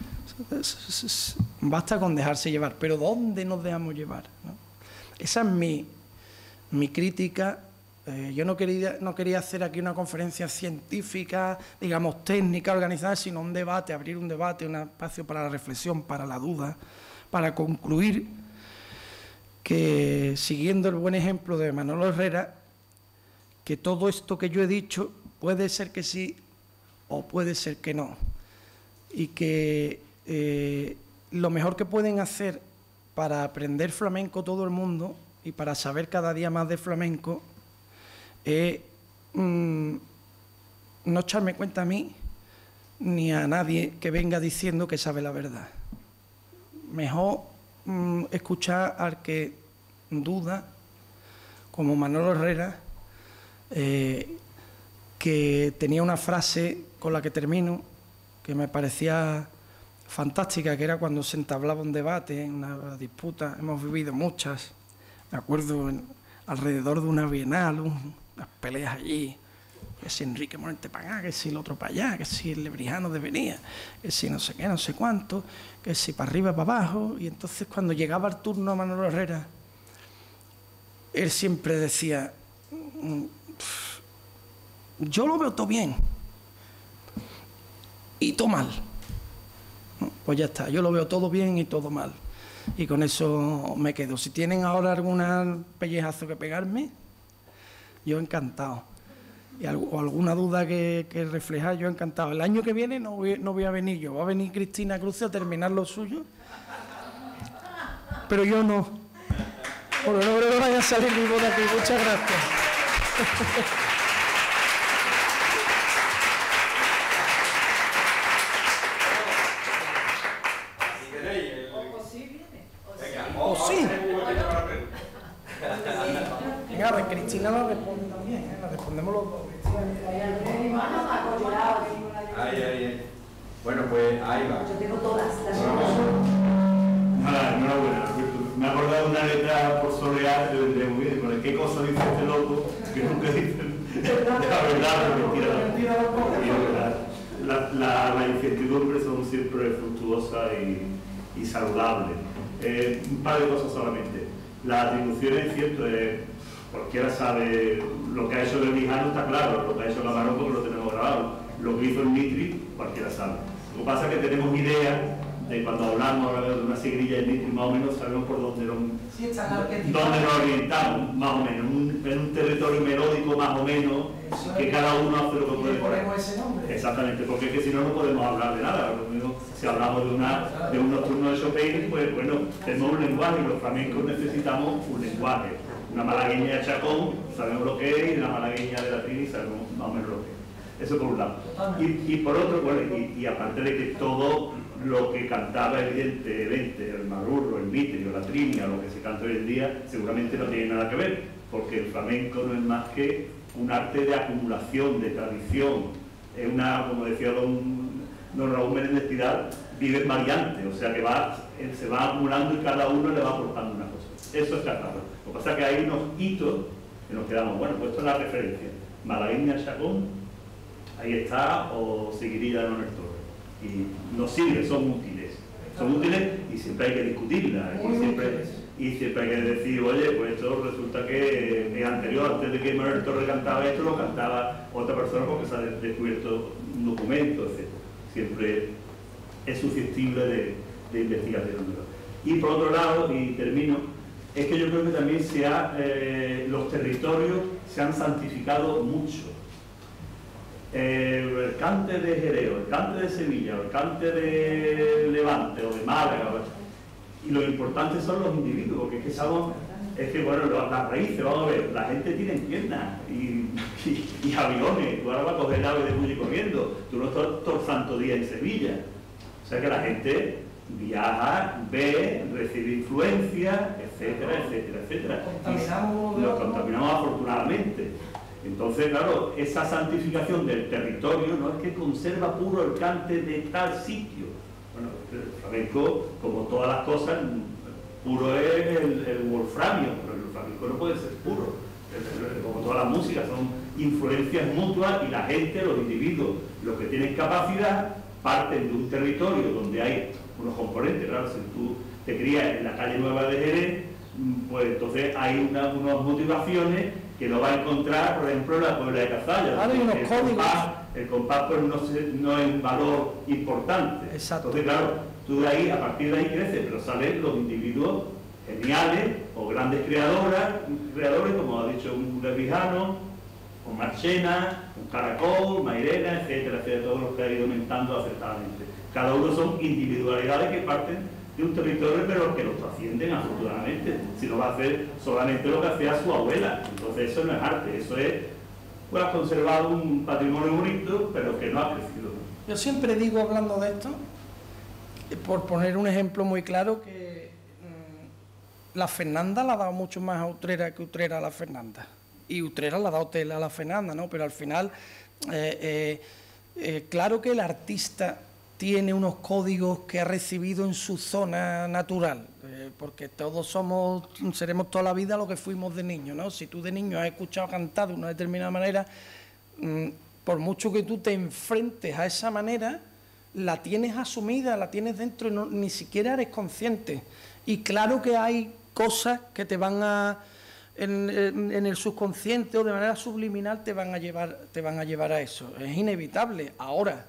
Basta con dejarse llevar, pero ¿dónde nos dejamos llevar, ¿no? Esa es mi crítica. Yo no quería hacer aquí una conferencia científica, digamos técnica, organizada, sino un debate, abrir un debate, un espacio para la reflexión, para la duda, para concluir que, siguiendo el buen ejemplo de Manolo Herrera, que todo esto que yo he dicho puede ser que sí o puede ser que no, y que lo mejor que pueden hacer para aprender flamenco todo el mundo y para saber cada día más de flamenco es no echarme cuenta a mí ni a nadie que venga diciendo que sabe la verdad. Mejor escuchar al que duda, como Manolo Herrera, que tenía una frase con la que termino, que me parecía fantástica, que era cuando se entablaba un debate, una disputa. Hemos vivido muchas, me acuerdo, alrededor de una bienal, unas peleas allí, que si Enrique Morente para acá, que si el otro para allá, que si el Lebrijano devenía, que si no sé qué, no sé cuánto, que si para arriba, para abajo. Y entonces cuando llegaba el turno a Manolo Herrera, él siempre decía, yo lo veo todo bien y todo mal. Pues ya está, yo lo veo todo bien y todo mal. Y con eso me quedo. Si tienen ahora algún pellejazo que pegarme, yo encantado. O alguna duda que reflejar, yo encantado. El año que viene no voy a venir yo, va a venir Cristina Cruz a terminar lo suyo. Pero yo no. Porque no creo que vaya a salir vivo de aquí. Muchas gracias. ¿O sí? Venga, pues Cristina la responde también, la respondemos los dos. Ahí. Bueno, pues ahí va. Yo tengo todas las Nada, enhorabuena. Me he acordado de una letra por solear de muy bien. ¿Con qué cosa dice este loco? Que nunca dicen la verdad. La incertidumbre son siempre fructuosas y saludables. Un par de cosas solamente. Las atribuciones, es cierto, cualquiera sabe lo que ha hecho el Lebrijano, está claro, lo que ha hecho Camarón porque lo tenemos grabado, lo que hizo el Mitri, cualquiera sabe. Lo que pasa es que tenemos idea de cuando hablamos de una sigrilla del Mitri, más o menos sabemos por dónde nos orientamos, más o menos, en un territorio melódico más o menos, que cada uno hace lo que puede. Exactamente, porque es que si no, no podemos hablar de nada. Si hablamos de un nocturno de Chopin, pues bueno, tenemos un lenguaje y los flamencos necesitamos un lenguaje. Una malagueña de Chacón, sabemos lo que es, y una malagueña de la Trini, sabemos más o menos lo que es. Eso por un lado. Y por otro, bueno, y aparte de que todo lo que cantaba evidentemente el Marurro, el Mitri o la Trini, o lo que se canta hoy en día, seguramente no tiene nada que ver, porque el flamenco no es más que un arte de acumulación, de tradición, es una, como decía don Raúl Menéndez Pidal, vive en variante, o sea que se va acumulando y cada uno le va aportando una cosa. Eso está claro. Lo que pasa es que hay unos hitos que nos quedamos, bueno, pues esto es la referencia. Malagueña Chacón, ahí está, o Seguirilla de Manuel Torres. Y no sirve, son útiles y siempre hay que discutirlas. Y siempre hay que decir, oye, pues esto resulta que es anterior, antes de que Manuel Torres cantaba esto, lo cantaba otra persona porque se ha descubierto un documento, etc. Siempre es susceptible de investigación. Y por otro lado, y termino, es que yo creo que también los territorios se han santificado mucho. el cante de Jerez, el cante de Sevilla, el cante de Levante o de Málaga, y lo importante son los individuos, porque es que sabemos, es que bueno, las raíces, vamos a ver, la gente tiene piernas y aviones, tú ahora vas a coger el ave de Bulli corriendo, tú no estás todo el santo día en Sevilla, o sea que la gente viaja, ve, recibe influencia, etcétera, etcétera, etcétera. Y nos contaminamos afortunadamente. Entonces, claro, esa santificación del territorio no es que conserva puro el cante de tal sitio. Bueno, el flamenco, como todas las cosas, puro es el wolframio, pero el flamenco no puede ser puro. Como todas las músicas, son influencias mutuas y la gente, los individuos, los que tienen capacidad, parten de un territorio donde hay unos componentes. Claro, si tú te crías en la calle Nueva de Jerez, pues entonces hay unas motivaciones que no va a encontrar, por ejemplo, en la Puebla de Cazalla. Claro, hay unos códigos. El compás pues, no es un valor importante. Exacto. Entonces, claro, tú de ahí, a partir de ahí creces, pero salen los individuos geniales o grandes creadores, como ha dicho un Revijano, un Marchena, un Caracol, Mairena, etcétera, etcétera, todos los que ha ido aumentando acertadamente. Cada uno son individualidades que parten de un territorio, pero que los trascienden afortunadamente. Si no va a hacer solamente lo que hacía su abuela. Entonces eso no es arte, eso es, pues, ha conservado un patrimonio bonito, pero que no ha crecido. Yo siempre digo, hablando de esto, por poner un ejemplo muy claro, que la Fernanda la ha dado mucho más a Utrera que Utrera a la Fernanda. Y Utrera le ha dado tela a la Fernanda, ¿no? Pero al final, claro que el artista tiene unos códigos que ha recibido en su zona natural, porque todos seremos toda la vida lo que fuimos de niños, ¿no? Si tú de niño has escuchado cantar de una determinada manera, por mucho que tú te enfrentes a esa manera, la tienes asumida, la tienes dentro y ni siquiera eres consciente. Y claro que hay cosas que te van a, en el subconsciente o de manera subliminal te van a llevar a eso. Es inevitable. Ahora,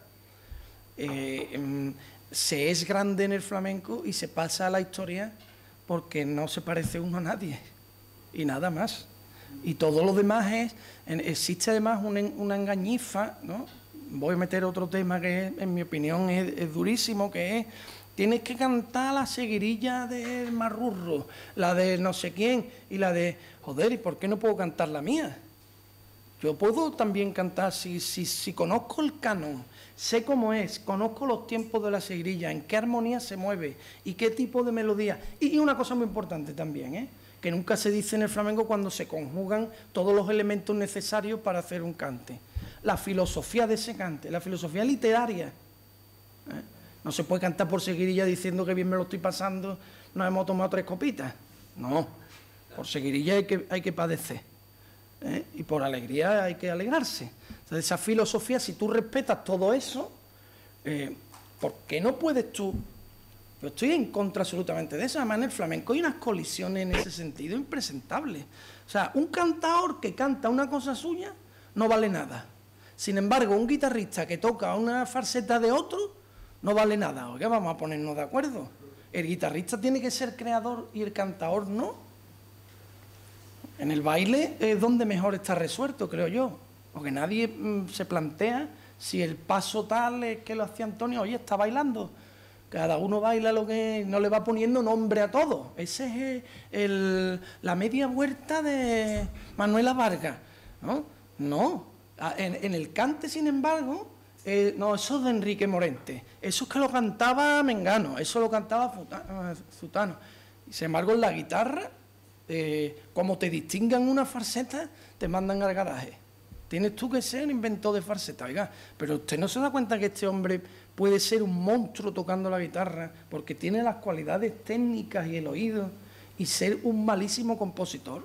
se es grande en el flamenco y se pasa a la historia porque no se parece uno a nadie y nada más. Y todo lo demás existe además una engañifa, ¿no? Voy a meter otro tema que en mi opinión es durísimo, que es: tienes que cantar la seguirilla del Marrurro, la de no sé quién, y la de, joder, ¿y por qué no puedo cantar la mía? Yo puedo también cantar, si conozco el canon, sé cómo es, conozco los tiempos de la seguirilla, en qué armonía se mueve y qué tipo de melodía. Y una cosa muy importante también, que nunca se dice en el flamenco cuando se conjugan todos los elementos necesarios para hacer un cante. La filosofía de ese cante, la filosofía literaria. No se puede cantar por seguirilla diciendo que bien me lo estoy pasando, nos hemos tomado 3 copitas. No, por seguirilla hay que padecer. Y por alegría hay que alegrarse. Entonces, esa filosofía, si tú respetas todo eso, ¿por qué no puedes tú? Yo estoy en contra absolutamente de eso. Además, en el flamenco hay unas colisiones en ese sentido impresentables. O sea, un cantador que canta una cosa suya no vale nada. Sin embargo, un guitarrista que toca una falseta de otro no vale nada. Oiga, vamos a ponernos de acuerdo. El guitarrista tiene que ser creador y el cantador no. En el baile es donde mejor está resuelto, creo yo, porque nadie se plantea si el paso tal es que lo hacía Antonio, oye, está bailando. Cada uno baila lo que no le va poniendo nombre a todo. Ese es la media vuelta de Manuela Vargas, ¿no? No. En el cante, sin embargo, no, eso es de Enrique Morente. Eso es que lo cantaba Mengano, eso lo cantaba Zutano. Y sin embargo, en la guitarra, como te distingan una falseta, te mandan al garaje. Tienes tú que ser un inventor de falseta, oiga, pero usted no se da cuenta que este hombre puede ser un monstruo tocando la guitarra porque tiene las cualidades técnicas y el oído y ser un malísimo compositor.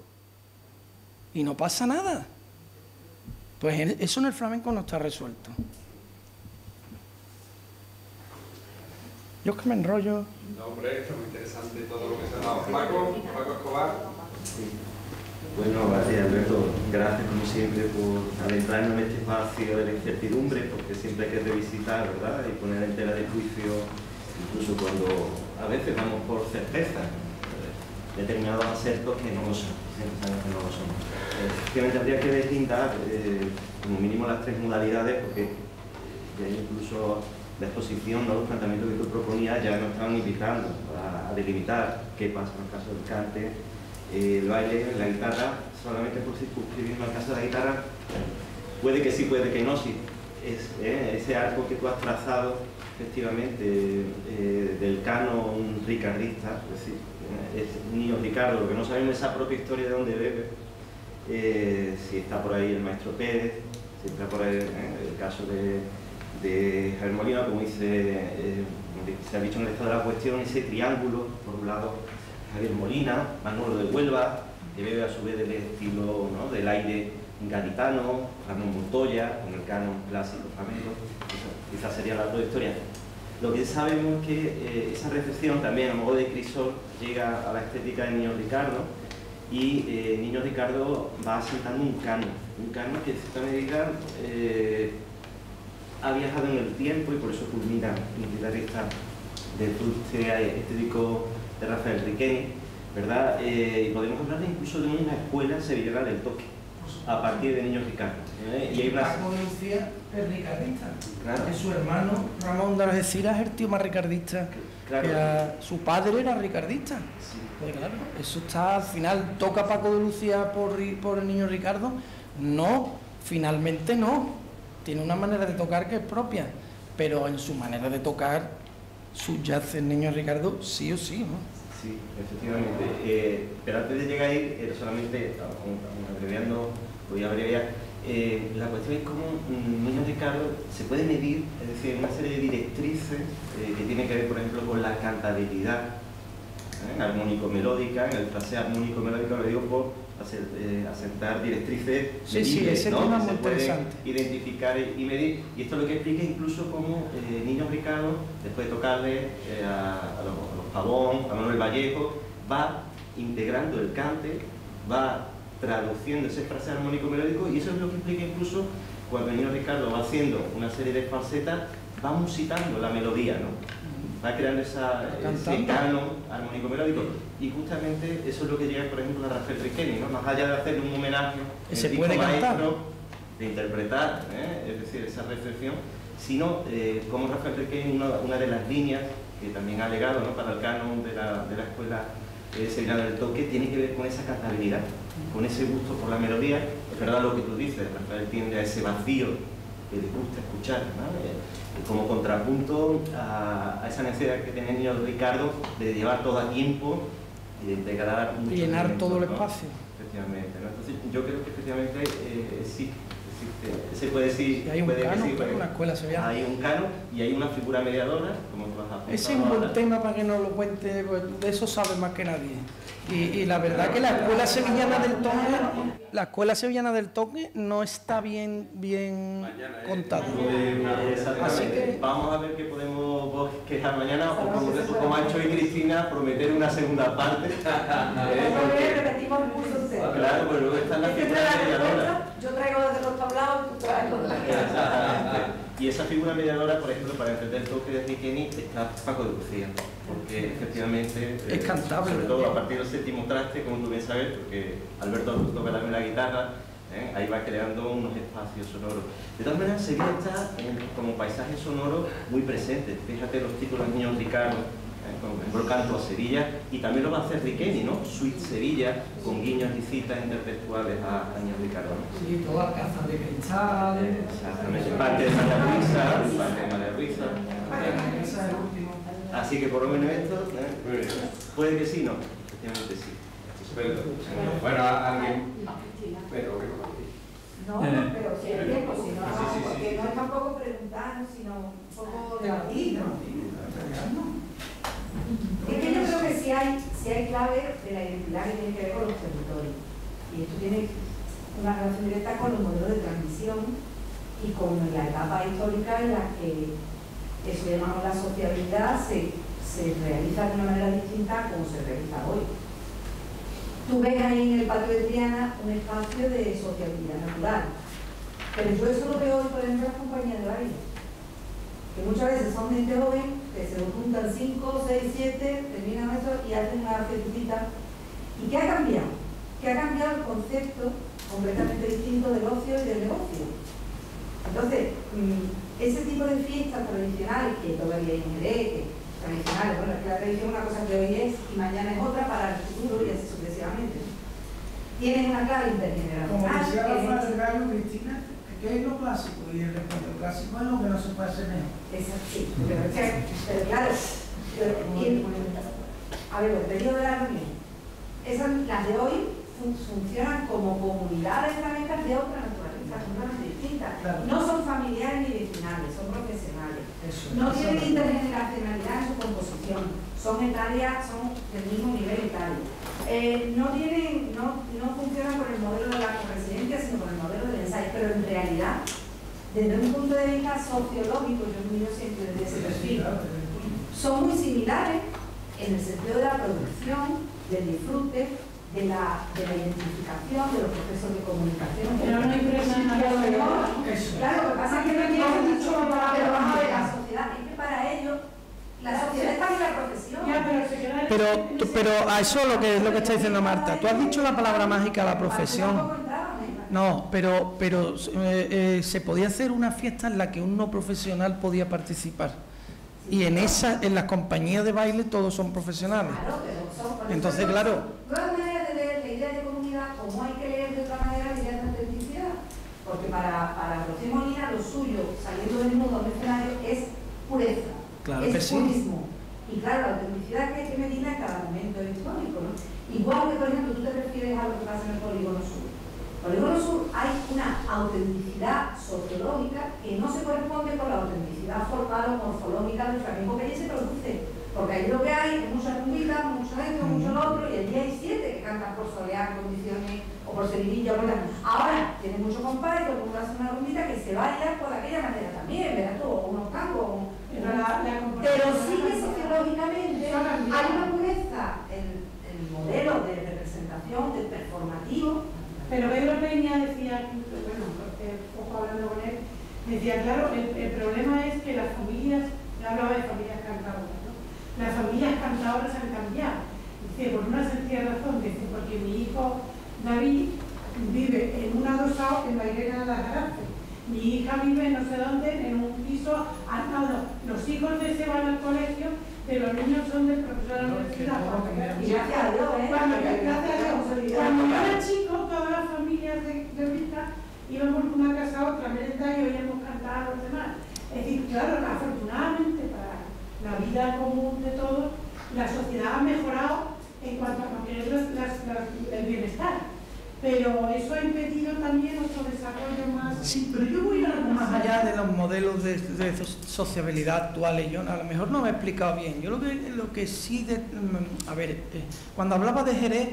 Y no pasa nada. Pues eso en el flamenco no está resuelto. Yo es que me enrollo. No, hombre, esto es muy interesante todo lo que se ha dado. Paco Escobar. Sí. Bueno, gracias Alberto, gracias como siempre por adentrarnos en este espacio de la incertidumbre, porque siempre hay que revisitar, ¿verdad? Y poner en tela de juicio, incluso cuando a veces vamos por certeza. determinados acertos que no lo son, que no lo son. Efectivamente habría que deslindar como mínimo las 3 modalidades, porque ya incluso la exposición, ¿no?, los planteamientos que tú proponías ya nos estaban invitando a delimitar qué pasa en el caso del cante, el baile, la guitarra. Solamente por circunscribirme al caso de la guitarra, puede que sí, puede que no, sí. Ese arco que tú has trazado, efectivamente, del canon ricardista, es decir, es Niño Ricardo, lo que no sabemos es esa propia historia de dónde bebe, si está por ahí el maestro Pérez, si está por ahí el caso de Javier Molina, como dice, se ha dicho en el estado de la cuestión, ese triángulo, por un lado Javier Molina, Manolo de Huelva, que bebe a su vez del estilo, ¿no?, del aire gaditano, Ramón Montoya, con el canon clásico flamenco. Quizás sería la otra historia. Lo que sabemos es que esa recepción también, a modo de crisol, llega a la estética de Niño Ricardo, y Niño Ricardo va asentando un canon que en cierta medida ha viajado en el tiempo, y por eso culmina el guitarrista del cruce estético de Rafael Riqueni, ¿verdad? Y podemos hablar incluso de una escuela sevillana del toque, a partir de Niño Ricardo. Y hay Paco de Lucía es ricardista. Claro. Es su hermano Ramón de Algeciras, es el tío más ricardista. Claro. Su padre era ricardista. Sí. Pues claro, eso está, al final, ¿toca Paco de Lucía por el Niño Ricardo? No, finalmente no. Tiene una manera de tocar que es propia, pero en su manera de tocar subyace el Niño Ricardo sí o sí, ¿no? Sí, efectivamente. Pero antes de llegar ahí, solamente, abreviando, voy a abreviar, la cuestión es cómo Niño Ricardo se puede medir, es decir, una serie de directrices que tienen que ver, por ejemplo, con la cantabilidad armónico-melódica. En el frase armónico-melódico lo digo por asentar directrices sí, ese ¿no?, tema es que muy se pueden interesante. identificar y medir, y esto es lo que explica incluso cómo Niño Ricardo, después de tocarle a los Pavón, a Manuel Vallejo, va integrando el cante, va traduciendo ese frase armónico-melódico, y eso es lo que explica incluso cuando Niño Ricardo va haciendo una serie de falsetas, va musitando la melodía, ¿no?, va creando ese canon armónico-melódico, y justamente eso es lo que llega, por ejemplo, a Rafael Riqueni, ¿no?, más allá de hacerle un homenaje Se el puede disco cantar, maestro, de interpretar, es decir, esa recepción, sino como Rafael Riqueni, una de las líneas que también ha legado, ¿no?, para el canon de la escuela sevillana del toque, tiene que ver con esa cantabilidad, con ese gusto por la melodía. Es verdad lo que tú dices, Rafael tiende a ese vacío que le gusta escuchar, ¿no?, como contrapunto a esa necesidad que tenía Niño Ricardo de llevar todo a tiempo y de integrar mucho Llenar elemento, todo el ¿no?, espacio. efectivamente, ¿no? Entonces yo creo que efectivamente sí, se puede decir, Y hay un puede que canon, sí, claro, una escuela sevillana. hay un canon y hay una figura mediadora, como tú has apuntado. Ese es un buen ahora. tema para que nos lo cuente, pues, de eso sabe más que nadie. Y la verdad que la escuela sevillana del toque no está bien contada. Así que Vamos a ver qué podemos quejar mañana, o como ha hecho hoy Cristina, prometer una segunda parte. Repetimos el curso entero. Claro, pues luego están las figuras mediadoras. Yo traigo desde los tablados, tú traes los Y esa figura mediadora, por ejemplo, para entender el toque de Riqueni, está Paco de Lucía, porque efectivamente es cantable. sobre todo a partir del séptimo traste, como tú bien sabes, porque Alberto toca la guitarra, ahí va creando unos espacios sonoros. De todas maneras, Sevilla está como paisaje sonoro muy presente. Fíjate los títulos de Niño Ricardo, con el canto a Sevilla, y también lo va a hacer Riqueni, ¿no? Suite Sevilla, con guiños y citas intertextuales a Niño Ricardo, ¿no? sí, todas las casas de cristales. Exactamente, parte de María Luisa, parte de María Luisa. Ese es el último. Así que por lo menos esto, puede que sí, no, efectivamente sí. Bueno, alguien. Pero, No, pero si hay tiempo, si no, porque no es tampoco preguntar, sino un poco debatir, ¿no? Es que yo creo que sí hay clave de la identidad que tiene que ver con los territorios. Y esto tiene una relación directa con los modelos de transmisión y con la etapa histórica en la que eso que llamamos la sociabilidad se realiza de una manera distinta a como se realiza hoy. Tú ves ahí en el patio de Triana un espacio de sociabilidad natural, pero yo eso lo veo hoy, por ejemplo, en las compañías de baile, que muchas veces son gente joven que se juntan 5, 6, 7, terminan eso y hacen una fiestecita ¿Y qué ha cambiado? Que ha cambiado el concepto completamente distinto del ocio y del negocio. Entonces, ese tipo de fiestas tradicionales que todavía hay en Jerez, que tradicionales, bueno, es que la tradición es una cosa que hoy es y mañana es otra para el futuro y así sucesivamente. Tienen una clave intergeneracional. Como decía la frase de Gallo, Cristina, ¿qué es lo clásico? Y el clásico es lo que no se puede hacer mejor. Exacto, sí, pero claro, a ver, el periodo de la reunión, las de hoy funcionan como comunidades flamencas de otra naturaleza, completamente distintas. Claro. No son familiares ni vecinales, son profesionales. Eso, No tienen intergeneracionalidad en su composición, son etarias, son del mismo nivel etario. No funcionan por el modelo de la corresidencia, sino por el modelo del ensayo, pero en realidad, desde un punto de vista sociológico, yo miro siempre desde ese perfil, son muy similares en el sentido de la producción, del disfrute, de la identificación, de los procesos de comunicación. Pero no hay Claro, lo que pasa es que no tienen mucho, pero vamos a ver, la sociedad, es que para ellos, la sociedad está en la profesión. Pero a eso es lo que está diciendo Marta. Tú has dicho la palabra mágica, la profesión. No, pero se podía hacer una fiesta en la que un no profesional podía participar. Y en las compañías de baile todos son profesionales. Entonces, claro. Nuevas maneras de leer la idea de comunidad, como hay que leer de otra manera la idea de autenticidad. Porque para Rocío Molina lo suyo, saliendo del mundo al escenario, es pureza, Claro es que sí. purismo. Y claro, la autenticidad que hay que medirla en cada momento histórico, ¿no? Igual que, por ejemplo, tú te refieres a lo que pasa en el Polígono Sur. En el Polígono Sur hay una autenticidad sociológica que no se corresponde con la autenticidad formal o morfológica del flamenco que allí se produce. Porque ahí lo que hay es mucha rumbita, mucho esto, mucho lo otro, y allí hay 7 que cantan por solear, condiciones, o por Sevilla, o por la... Ahora, tiene mucho compadre, todo el mundo hace una rumbita que se baila por aquella manera también, ¿verdad? O unos tangos. Pero sí que sociológicamente hay una pureza en el modelo de representación, del performativo. Pero Pedro Peña decía, bueno, porque poco hablando con él, decía, claro, el problema es que las familias, ya hablaba de familias cantadoras, ¿no? Las familias cantadoras han cambiado. Dice, por una sencilla razón, dice, porque mi hijo David vive en un adosado en la Irena de las Garaces. Mi hija vive no sé dónde, en un piso al lado. Los hijos de ese van al colegio, pero los niños son del profesor de la universidad. Y gracias a Dios, ¿eh? Cuando yo era chico, todas las familias de Rita íbamos de una casa a otra, merenda, y oíamos cantar a los demás. Es decir, claro, afortunadamente para la vida común de todos, la sociedad ha mejorado en cuanto a mantener el bienestar. Pero eso ha impedido también otro desarrollo más... Sí, pero yo voy algo más allá de los modelos de sociabilidad actuales. Yo a lo mejor no me he explicado bien. Yo lo que sí... cuando hablaba de Jerez,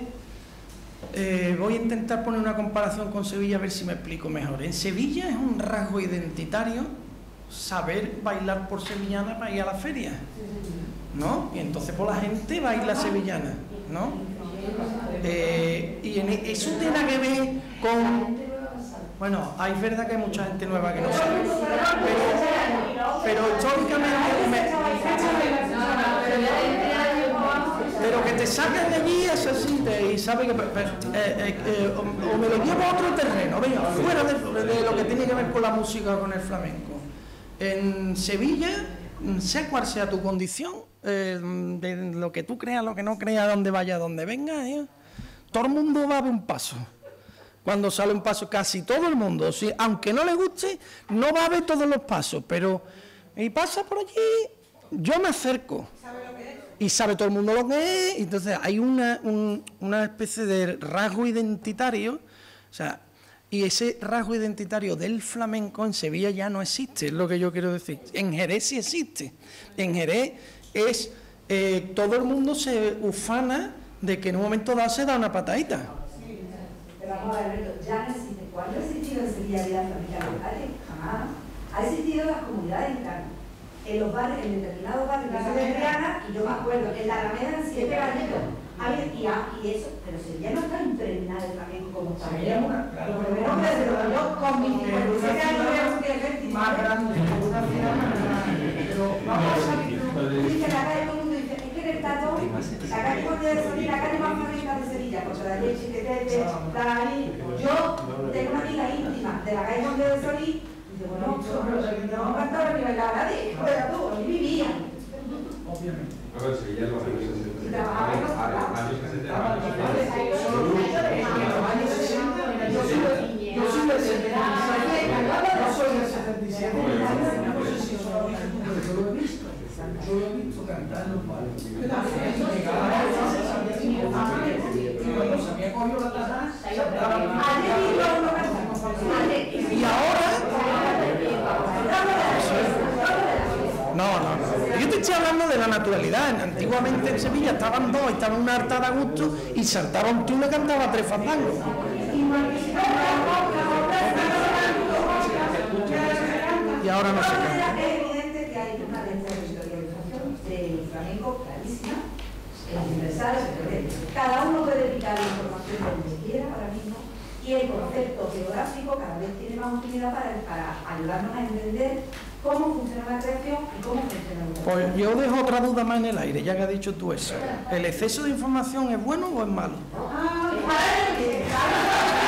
voy a intentar poner una comparación con Sevilla a ver si me explico mejor. En Sevilla es un rasgo identitario saber bailar por sevillana para ir a la feria, ¿no? Y entonces pues la gente baila sevillana, ¿no? Y eso tiene que ver con... Bueno, es verdad que hay mucha gente nueva que no sabe, pero históricamente... Pero que te sacan de allí es así, y sabe que... o me lo llevo a otro terreno, venga, fuera de lo que tiene que ver con la música o con el flamenco. En Sevilla, sea cual sea tu condición, de lo que tú creas, lo que no creas, donde vaya, donde venga, todo el mundo va a ver un paso. Cuando sale un paso, casi todo el mundo, ¿sí? Aunque no le guste, no va a ver todos los pasos, pero y pasa por allí, yo me acerco. Y sabe todo el mundo lo que es, entonces hay una especie de rasgo identitario, o sea, y ese rasgo identitario del flamenco en Sevilla ya no existe, es lo que yo quiero decir. En Jerez sí existe. En Jerez es todo el mundo se ufana de que en un momento dado se da una patadita. Pero vamos a ver, Alberto, ya no existe. ¿Cuándo ha existido en Sevilla vida familiar en la calle? Jamás. Ha existido las comunidades internas. En los barrios, en determinados barrios de la Sevillana, y yo me acuerdo, en la Alameda en 7 galletas. Y eso, pero Sevilla no está impregnada de flamenco como está. Sevilla es una, claro, por lo menos yo con mis 57 años voy a subir el vértigo. Más grande, una ciudad más grande. Pero vamos a salir. Dice la calle, todo el mundo dice, es que en el Tato, la calle Monte de Solís, la calle más flamenca de Sevilla, porque la leche que te está ahí. Yo tengo una amiga íntima de la calle Conde de Solís, y dice, bueno, no cantaba ni bailaba nadie, pero tú, ahí vivían. Obviamente. A ver, si ya lo Y trabajaba en los años 60. Yo soy del 77. No soy del 77. No sé si eso lo he visto, pero yo lo he visto. Yo lo he visto cantar en los bares. Y cuando se había cogido la taza, y ahora... No. Yo te estoy hablando de la naturalidad. Antiguamente en Sevilla estaban dos, estaba una hartada a gusto y saltaba un tío y le cantaba 3 fandangos. Y ahora no se canta. Es evidente que hay una territorialización del flamenco clarísima, es universal, cada uno puede dedicar la información donde quiera ahora mismo, y el concepto geográfico cada vez tiene más utilidad para ayudarnos a entender cómo funciona la creación y cómo funciona el mundo. Pues yo dejo otra duda más en el aire, ya que has dicho tú eso. ¿El exceso de información es bueno o es malo? Ah,